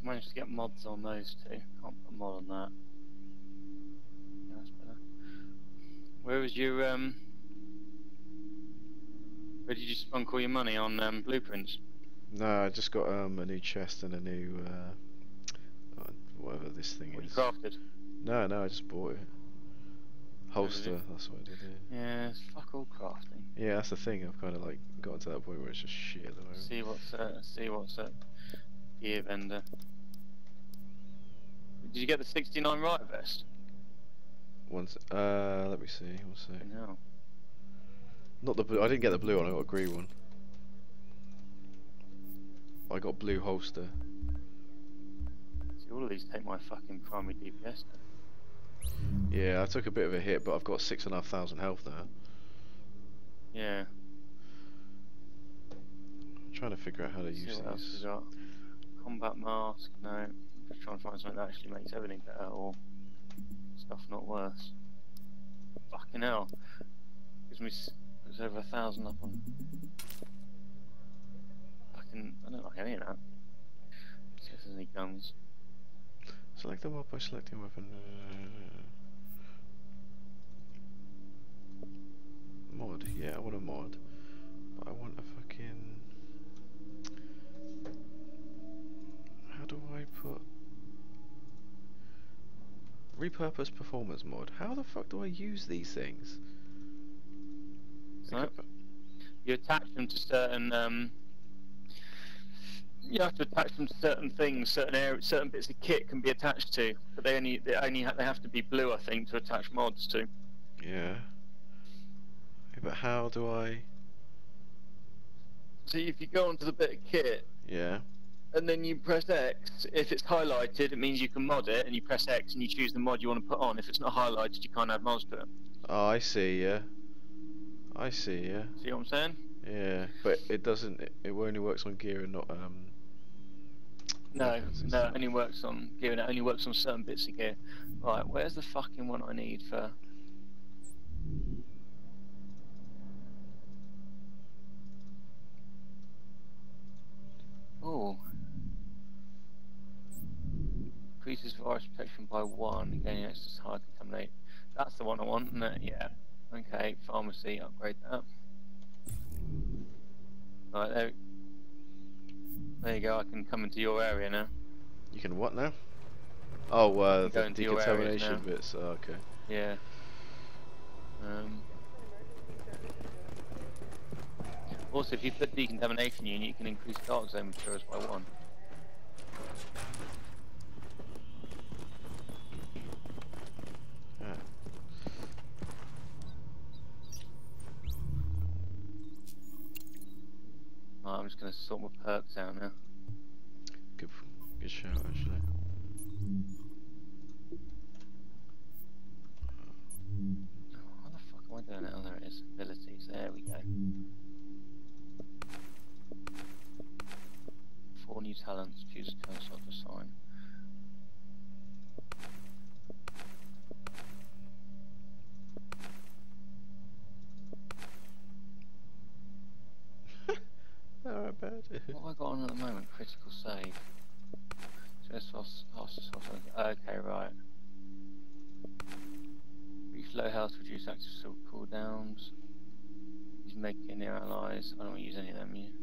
managed to get mods on those two. Can't put a mod on that. Yeah, that's better. Where was your where did you spunk all your money on blueprints? No, I just got a new chest and a new whatever this thing What you is. crafted? No, I just bought it. Holster, that's what I did. Yeah, it's fuck all crafting. Yeah, that's the thing. I've kind of like gotten to that point where it's just shit at the moment. See what's at gear vendor. Did you get the 69 riot vest? Once, let me see. One sec. No. Not the blue. I didn't get the blue one. I got a green one. I got blue holster. See, all of these take my fucking primary DPS now. Yeah, I took a bit of a hit, but I've got 6,500 health now. Yeah. I'm trying to figure out how to use See what else these. we got. Combat mask. No. Just trying to find something that actually makes everything better, or stuff not worse. Fucking hell. Gives me there's over 1,000 up on. Fucking, I don't like any of that. See if there's any guns. Select the mod by selecting weapon. Mod, yeah, I want a mod. But I want a fucking. How do I put. Repurpose performance mod. How the fuck do I use these things? So, you attach them to certain you have to attach them to certain things, certain bits of kit can be attached to, but they have to be blue, I think, to attach mods to. Yeah. But how do I? See, if you go onto the bit of kit Yeah. and then you press X, if it's highlighted, it means you can mod it, and you press X and you choose the mod you want to put on. If it's not highlighted, you can't add mods to it. Oh, I see. Yeah. I see. Yeah. See what I'm saying? Yeah. But it doesn't. It only works on gear and not No, weapons and no, stuff. it only works on gear, and it only works on certain bits of gear. Right, where's the fucking one I need for? Oh. Increases virus protection by 1, gaining access to high contaminate. That's the one I want, isn't it? Yeah. Okay, pharmacy, upgrade that. Right, there you go, I can come into your area now. You can what now? Oh, Go the into your areas decontamination now. bits. Oh, okay. Yeah. Also, if you put decontamination unit, you can increase dark zone materials by 1. Yeah. Right, I'm just going to sort my perks out now. Good shout actually. How the fuck am I doing it? Oh, there it is. Abilities. There we go. 4 new talents. Choose a turn slot to assign. Alright, bad. What have I got on at the moment? Critical save. Okay, right. Brief low health, reduce active assault cooldowns. Use making near allies. I don't want to use any of them, you.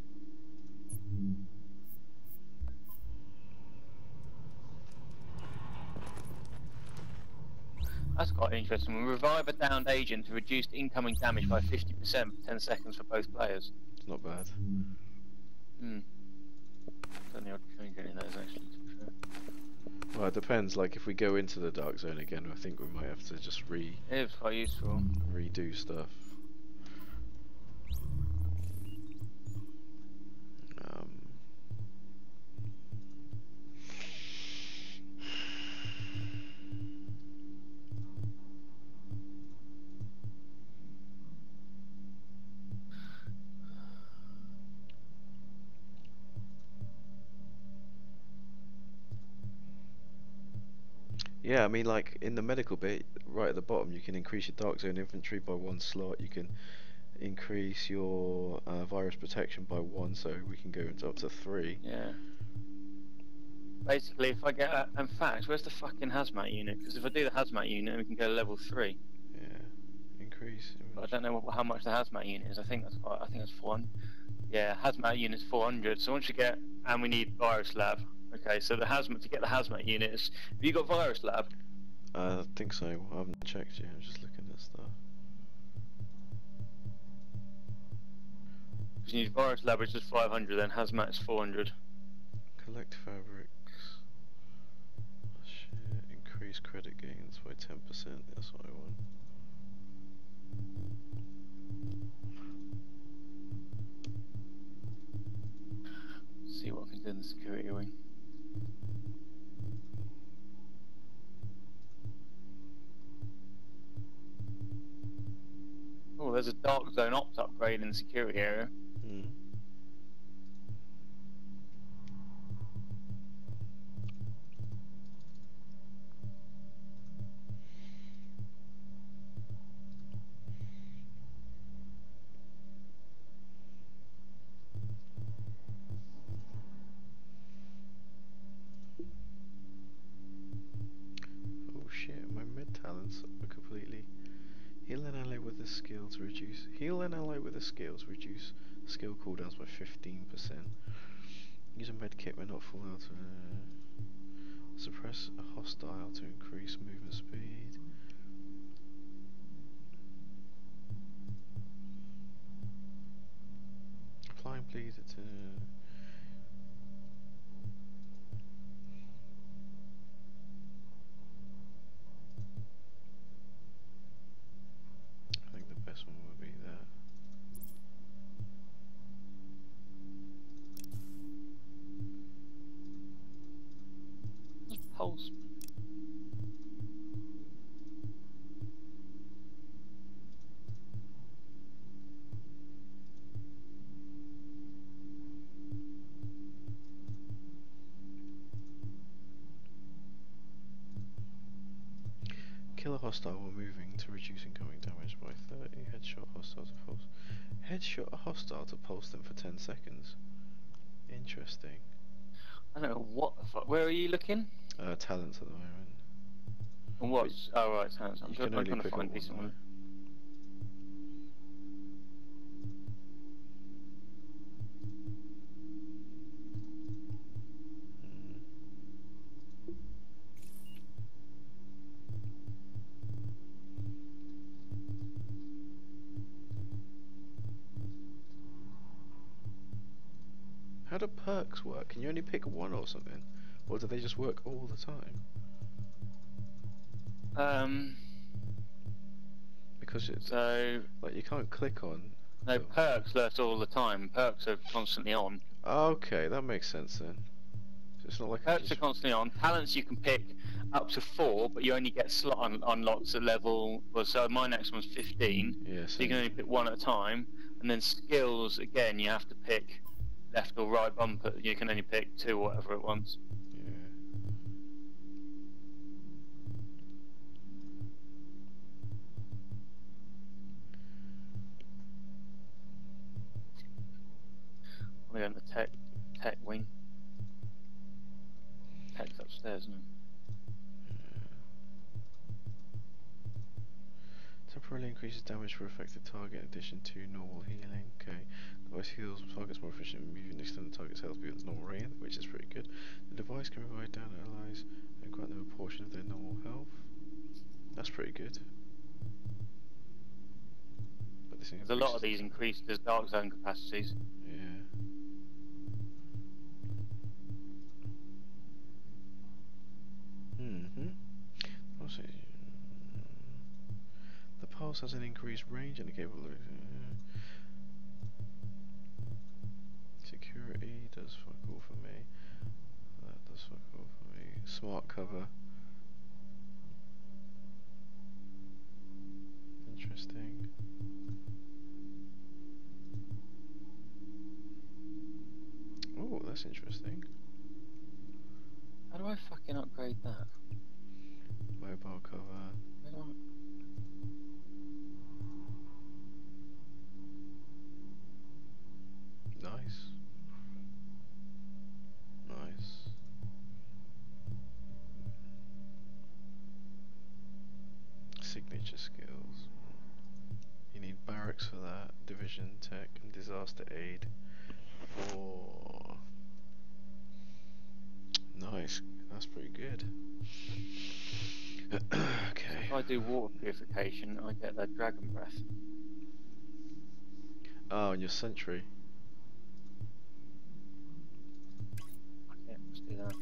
That's quite interesting. We revive a downed agent to reduce incoming damage by 50% for 10 seconds for both players. It's not bad. Hmm. Don't think I'd change any of those actually, to be fair. Well, it depends. Like, if we go into the dark zone again, I think we might have to just It was quite useful. redo stuff. Yeah, I mean, like in the medical bit, right at the bottom, you can increase your dark zone inventory by 1 slot. You can increase your virus protection by 1, so we can go into up to 3. Yeah. Basically, if I get in fact, where's the fucking hazmat unit? Because if I do the hazmat unit, we can go to level 3. Yeah. Increase. But I don't know how much the hazmat unit is. I think that's 400. Yeah, hazmat unit's 400. So once you get, and we need virus lab. Okay, so the hazmat, to get the hazmat unit is, have you got virus lab? I think so. I haven't checked yet. I'm just looking at stuff. Because you need virus lab, which is 500, then hazmat is 400. Collect fabrics. Oh, shit. Increase credit gains by 10%. That's what I want. See what I can do in the security wing. Oh, there's a dark zone opt upgrade in the security area. Hmm. Oh shit, my mid talents are completely. Heal an ally with a skill to reduce. Heal an ally with a skill to reduce skill cooldowns by 15%. Use a med kit when not full out. Suppress a hostile to increase movement speed. Applying bleed to. I think the best one would be that. Pulse. Kill a hostile while moving to reduce incoming damage by 30. Headshot hostile to pulse. Headshot a hostile to pulse them for 10 seconds. Interesting. I don't know what the fuck. Where are you looking? Talents at the moment. And what's? Oh right, sounds. I'm You just can only trying to pick find up decent one. one. How do perks work? Can you only pick one or something? Or do they just work all the time? Because it's So like you can't click on. no, perks last all the time. Perks are constantly on. Okay, that makes sense then. So it's not like Perks are constantly on. Talents you can pick up to 4, but you only get slot unlocks at level. Well, so my next one's 15. Yeah, So you can only pick one at a time. And then skills again, you have to pick left or right bumper. You can only pick 2 or whatever at once. yeah. I'm going to the tech wing. Tech's upstairs, isn't it? Temporarily increases damage for affected target in addition to normal healing. Okay. The device heals targets more efficiently, moving extend the target's health beyond its normal range, which is pretty good. The device can provide down allies and grant them a portion of their normal health. That's pretty good. But this There's a lot of these increased as dark zone capacities. Yeah. Also, the pulse has an increased range and a capability. Security does fuck all for me. That does fuck all for me. Smart cover. Interesting. Oh, that's interesting. How do I fucking upgrade that? Mobile cover. Where do Nice. Nice. Dispatcher skills. You need barracks for that. Division, tech, and disaster aid. 4. Nice. That's pretty good. Okay. If I do water purification, I get that dragon breath. Oh, and your sentry. Okay, let's do that.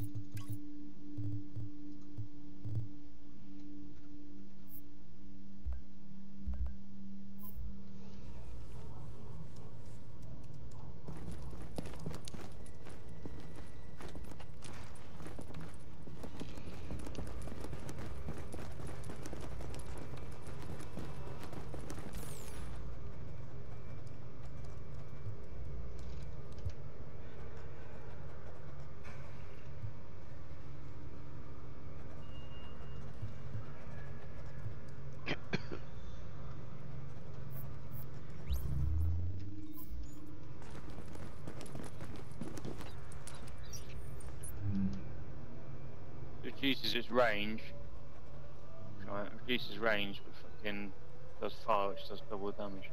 Reduces its range. Right, reduces range, but fucking does fire, which does double damage.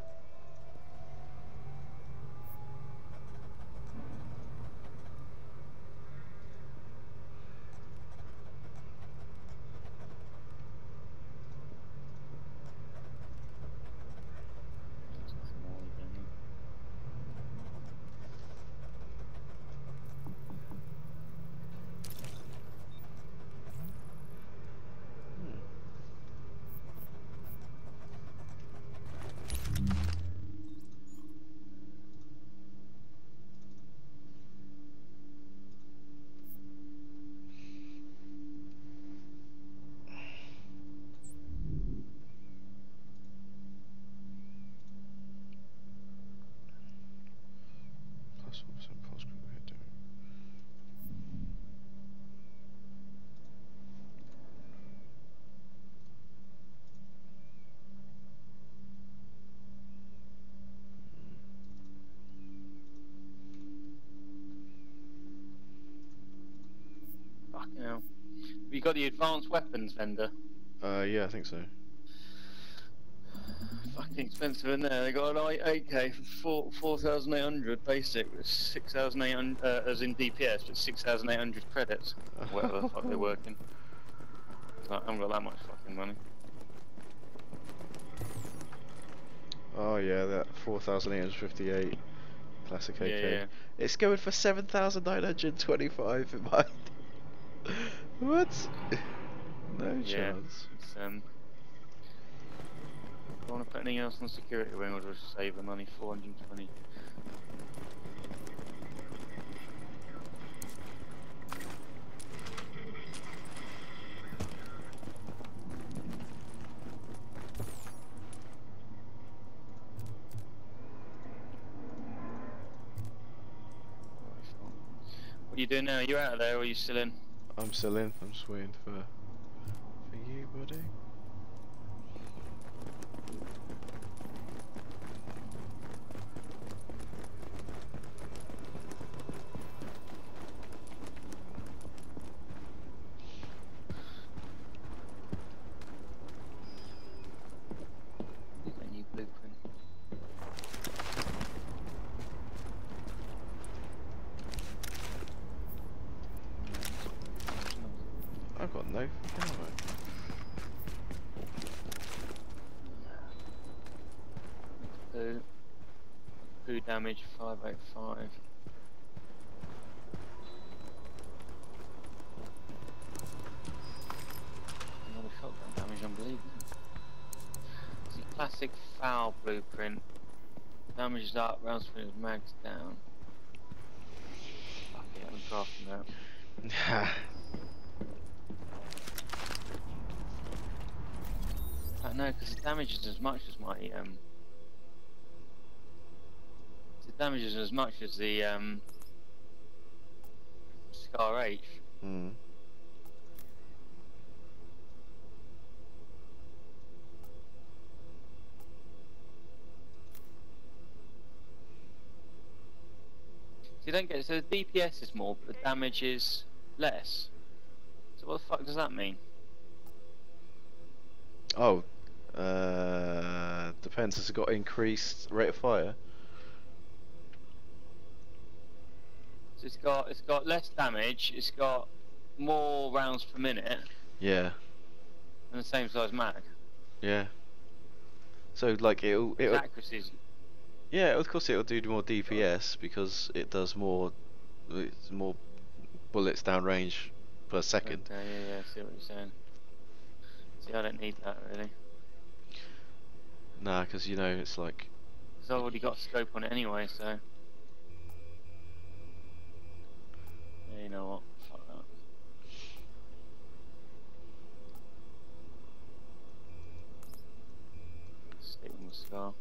Plus 1% pulse group hit damage. Fucking hell. Have you got the advanced weapons vendor? Yeah, I think so. Fucking expensive in there. They got an 8K for 4,800 basic, with 6,800 as in DPS, but 6,800 credits. Whatever the fuck they're working. I haven't got that much fucking money. Oh yeah, that 4,858 classic AK. Yeah. It's going for 7,925 in mine. What? No Yeah. chance. It's, do you want to put anything else on the security wing, or just save the money? 420. What are you doing now? Are you out of there, or are you still in? I'm still in. I'm just waiting for you, buddy. A new blueprint. I've got no fucking ammo. Poo damage 585. Another shotgun damage, unbelievable. It's a classic foul blueprint. Damage is up, round spin is mags down. Fuck it, I'm crafting that. No, because it damages as much as my it damages as much as the Scar H. Hmm. So you don't get, so the DPS is more, but the damage is less. So what the fuck does that mean? Oh, Depends. Has it got increased rate of fire? So it's got less damage. It's got more rounds per minute, Yeah. and the same size mag. Yeah. So like Its accuracy's yeah, of course it'll do more DPS because it does more, it's more bullets down range per second. okay. Yeah, I see what you're saying. See, I don't need that really. Nah, because you know it's like, Because I've already got scope on it anyway, so. Yeah, you know what? Fuck that. Stick with my scar.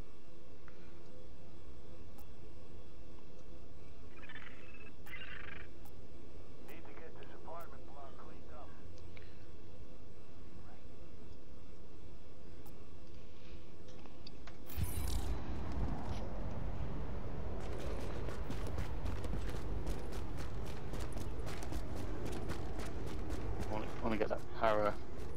Need to get this apartment block cleaned up. I want to get that Para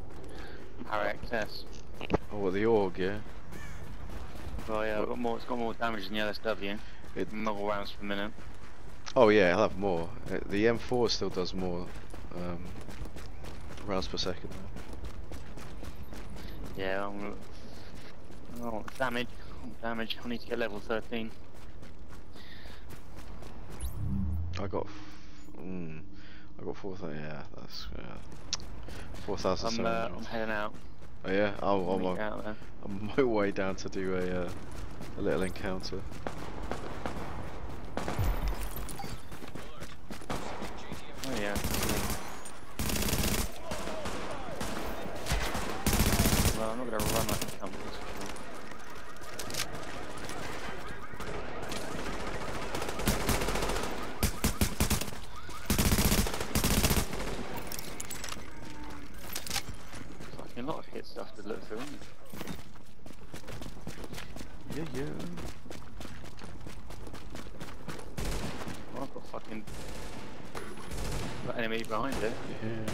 XS. oh, what, the AUG, yeah. Well, yeah, it's got more damage than the LSW. More rounds per minute. Oh yeah, I'll have more. The M4 still does more rounds per second. Yeah, oh, damage. Damage. I need to get level 13. I got 4,000. Yeah, that's 4,700. I'm heading out. Oh yeah, I'm Meet out there. on my way down to do a little encounter. Oh yeah. Well, I'm not gonna run like a cunt, that's for sure. Fucking a lot of hit stuff to look through, isn't it? Yeah. Well, I've got fucking got enemy behind it. Yeah.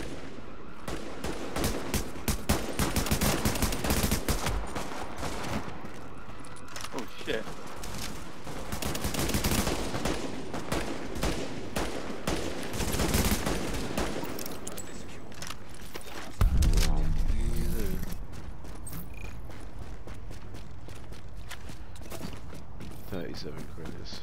Oh shit. $37 credits.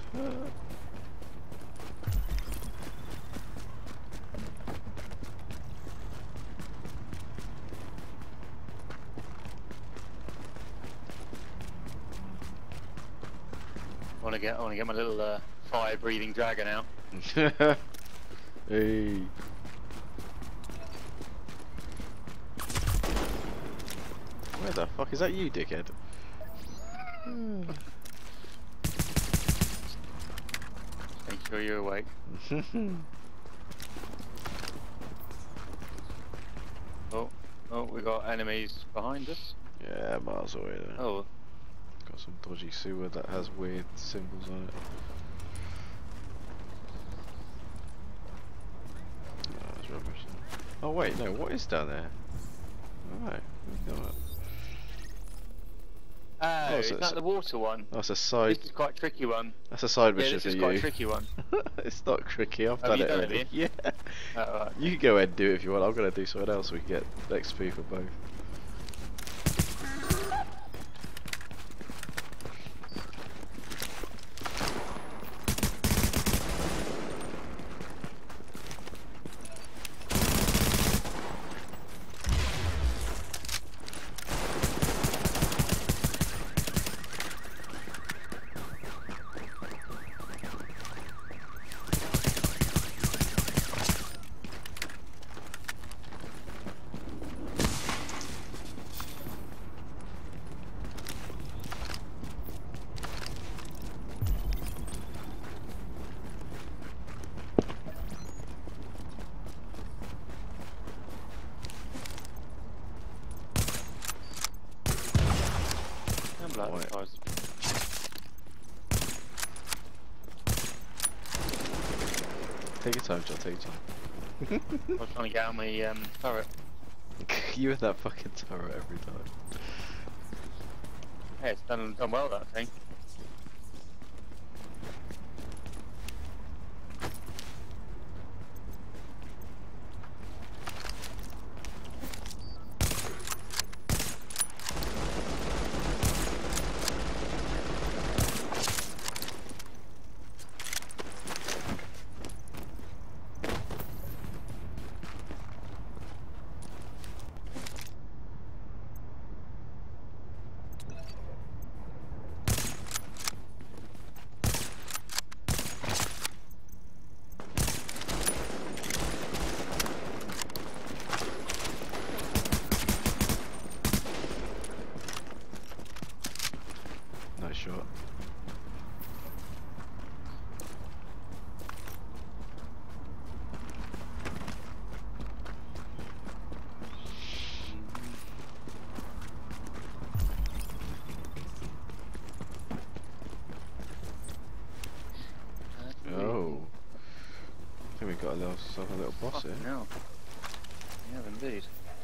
I wanna get my little fire-breathing dragon out. Hey. Where the fuck is that, you dickhead? Make sure you're awake. Oh, we got enemies behind us. Yeah, miles away there. Oh, Got some dodgy sewer that has weird symbols on it. Oh, that's rubbish. Oh wait, no, what is down there? Alright, oh, so is that the water one? that's a side. This is quite a tricky one. That's a side Yeah, mission this for is you. quite a tricky one. It's not tricky. I've Have done you it done it, already. have Yeah. Oh, right. You can go ahead and do it if you want. I'm gonna do something else. We can get XP for both. Like Right. the size. Take your time, John. Take your time. I was trying to get out my turret. You and that fucking turret every time. Yeah, it's done well, that thing. Nice shot. Oh. I think we got ourselves a little boss here. No. Yeah, indeed.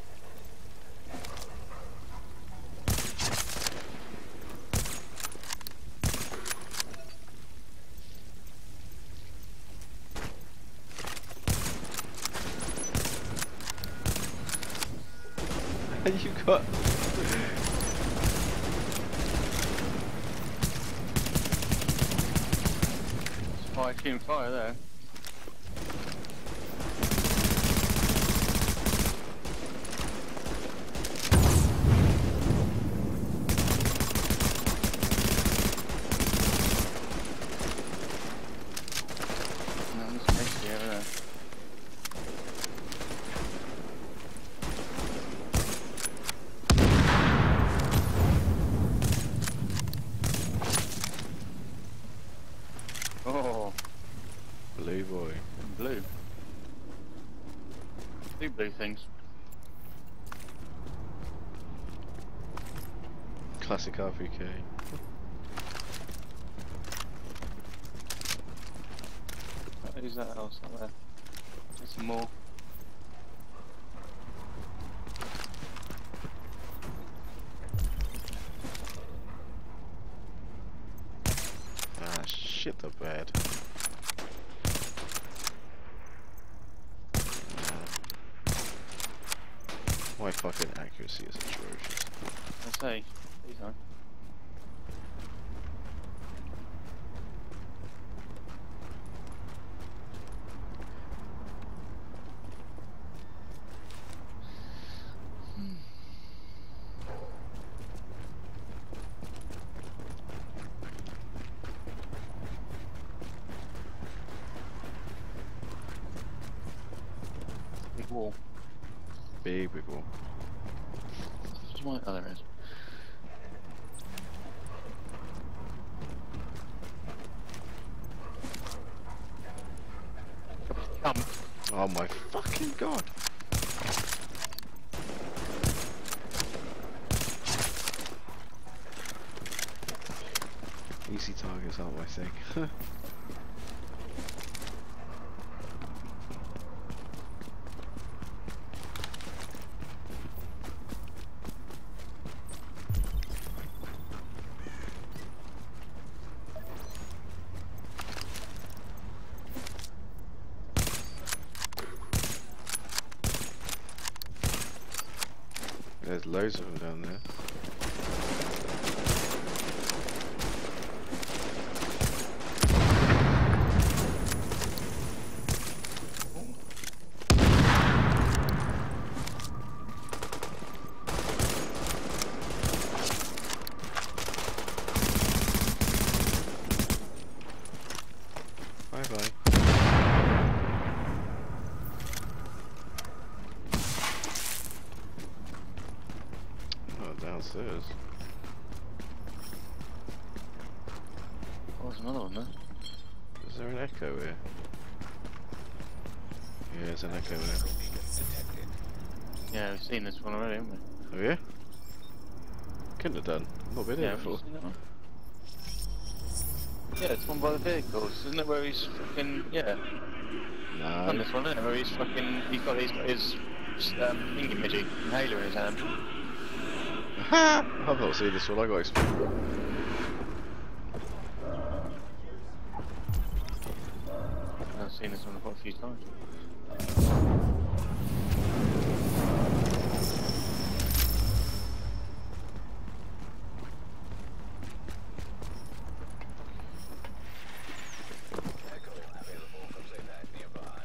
You got. Shooting fire there. Oh, Blue boy. blue. Two blue things. Classic RPK. Who's that else up there? There's some more. Ah, shit the bed. My fucking accuracy is atrocious. I say, these are. Big wall. Big wall. Oh, there is. Come. Oh my fucking god. Easy targets aren't my thing. There's loads of them down there. Bye bye. Downstairs. Oh, there's another one there. Is there an echo here? Yeah, there's an echo there. Yeah, we've seen this one already, haven't we? Oh yeah? Couldn't have done. I've not been here have you before. seen that one? Yeah, it's one by the vehicles, isn't it? Where he's fucking on No. this one, isn't it? Where he's fucking he's got his thingy midgy inhaler in his hand. I've not seen this one, I got explained. I've seen this one quite a few times. Echo available for playback nearby.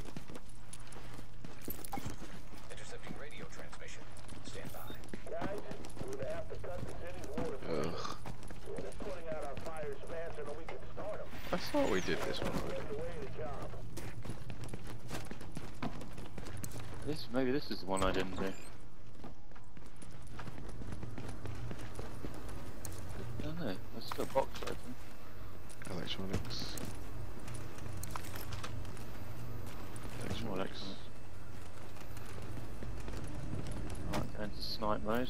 Intercepting radio transmission. Stand by. Guys, we're gonna have to cut the city's water. Ugh. We're just putting out our fires faster than we can start them. I thought we did this one already. Maybe this is the one I didn't do. I don't know. There's still a box open. Electronics. More electronics. Right, go into snipe mode.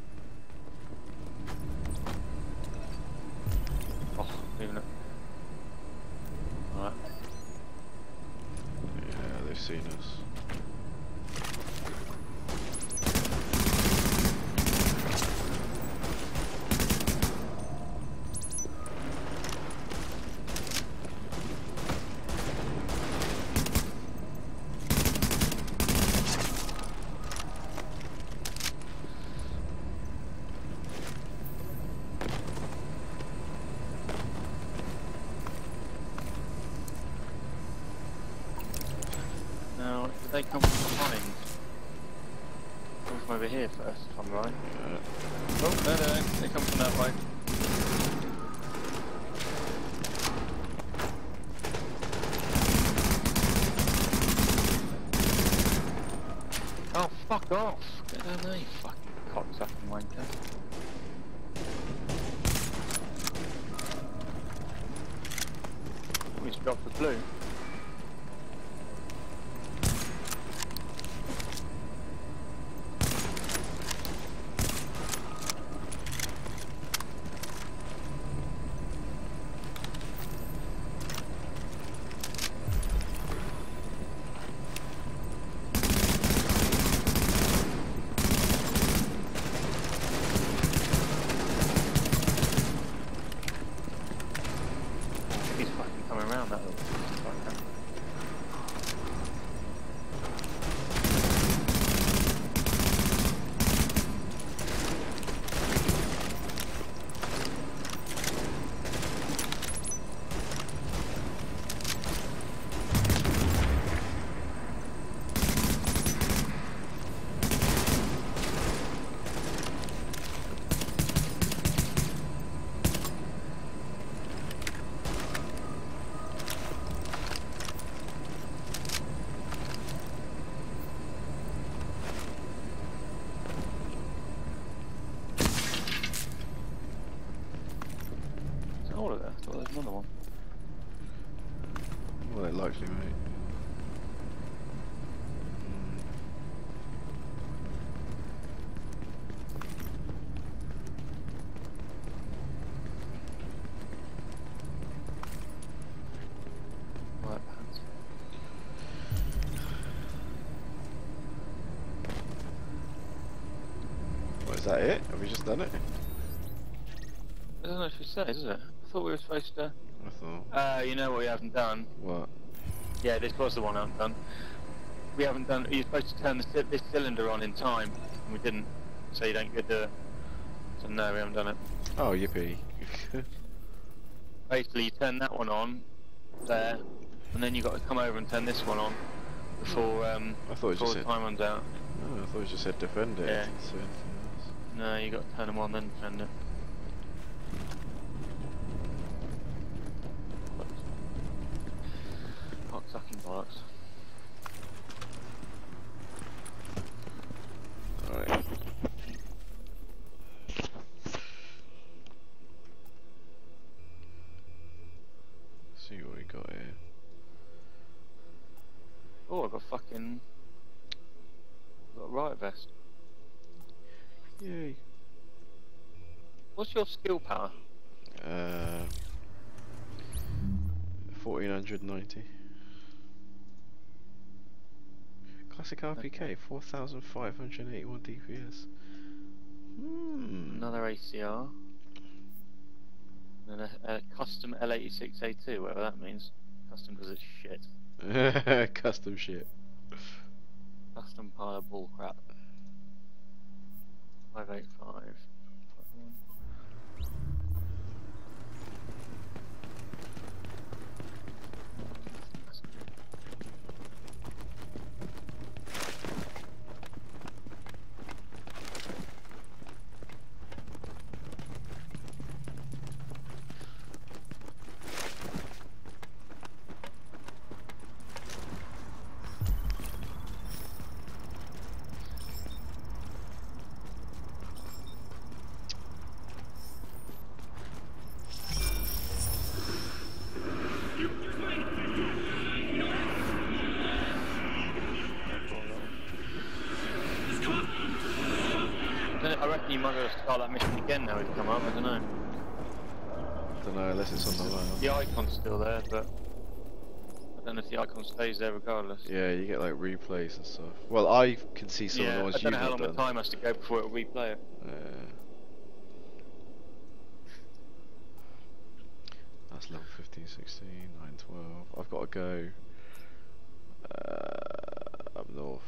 Oh, leaving it. Alright. Yeah, they've seen us. Now, did they come from behind? Come from over here first, if I'm right. Oh, no, they come from that way. Oh, fuck off! Get down there, you fucking cocksucking wanker. We just dropped the blue. He's fucking coming around that little fucker. All of that. I thought there was another one. Well, likely, mate. Right, pants. What, is that it? Have we just done it? I don't know if it says, is it? I thought we were supposed to. I thought. You know what we haven't done? What? Yeah, this was the one I haven't done. We haven't done. You're supposed to turn this cylinder on in time, and we didn't. So you don't get the. So no, we haven't done it. Oh, yippee. Basically, you turn that one on there, and then you got to come over and turn this one on before I thought it before just the said. time runs out. Oh, I thought it just said defend it. Yeah. It didn't say anything else. No, you got to turn them on then defend it. Cocksucking bollocks. Alright. See what we got here. Oh, I got fucking. Got a riot vest. Yay. What's your skill power? 1490. Classic RPK, 4581 DPS. another ACR. And a custom L86A2, whatever that means. Custom because it's shit. Custom shit. Custom pile of bullcrap. 585. I reckon you might be able to start that mission again now it's come up, I don't know. Don't know, unless it's on the map. The icon's still there, but I don't know if the icon stays there regardless. Yeah, you get like replays and stuff. Well, I can see some of the Yeah, ones I you've don't know how not long the done. time has to go before it'll replay it. That's level 15, 16, 9, 12. I've got to go up north.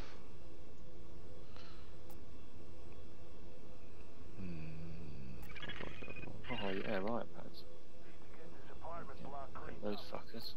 I've got to go up north. Oh yeah, right, Pads. Yeah, those fuckers.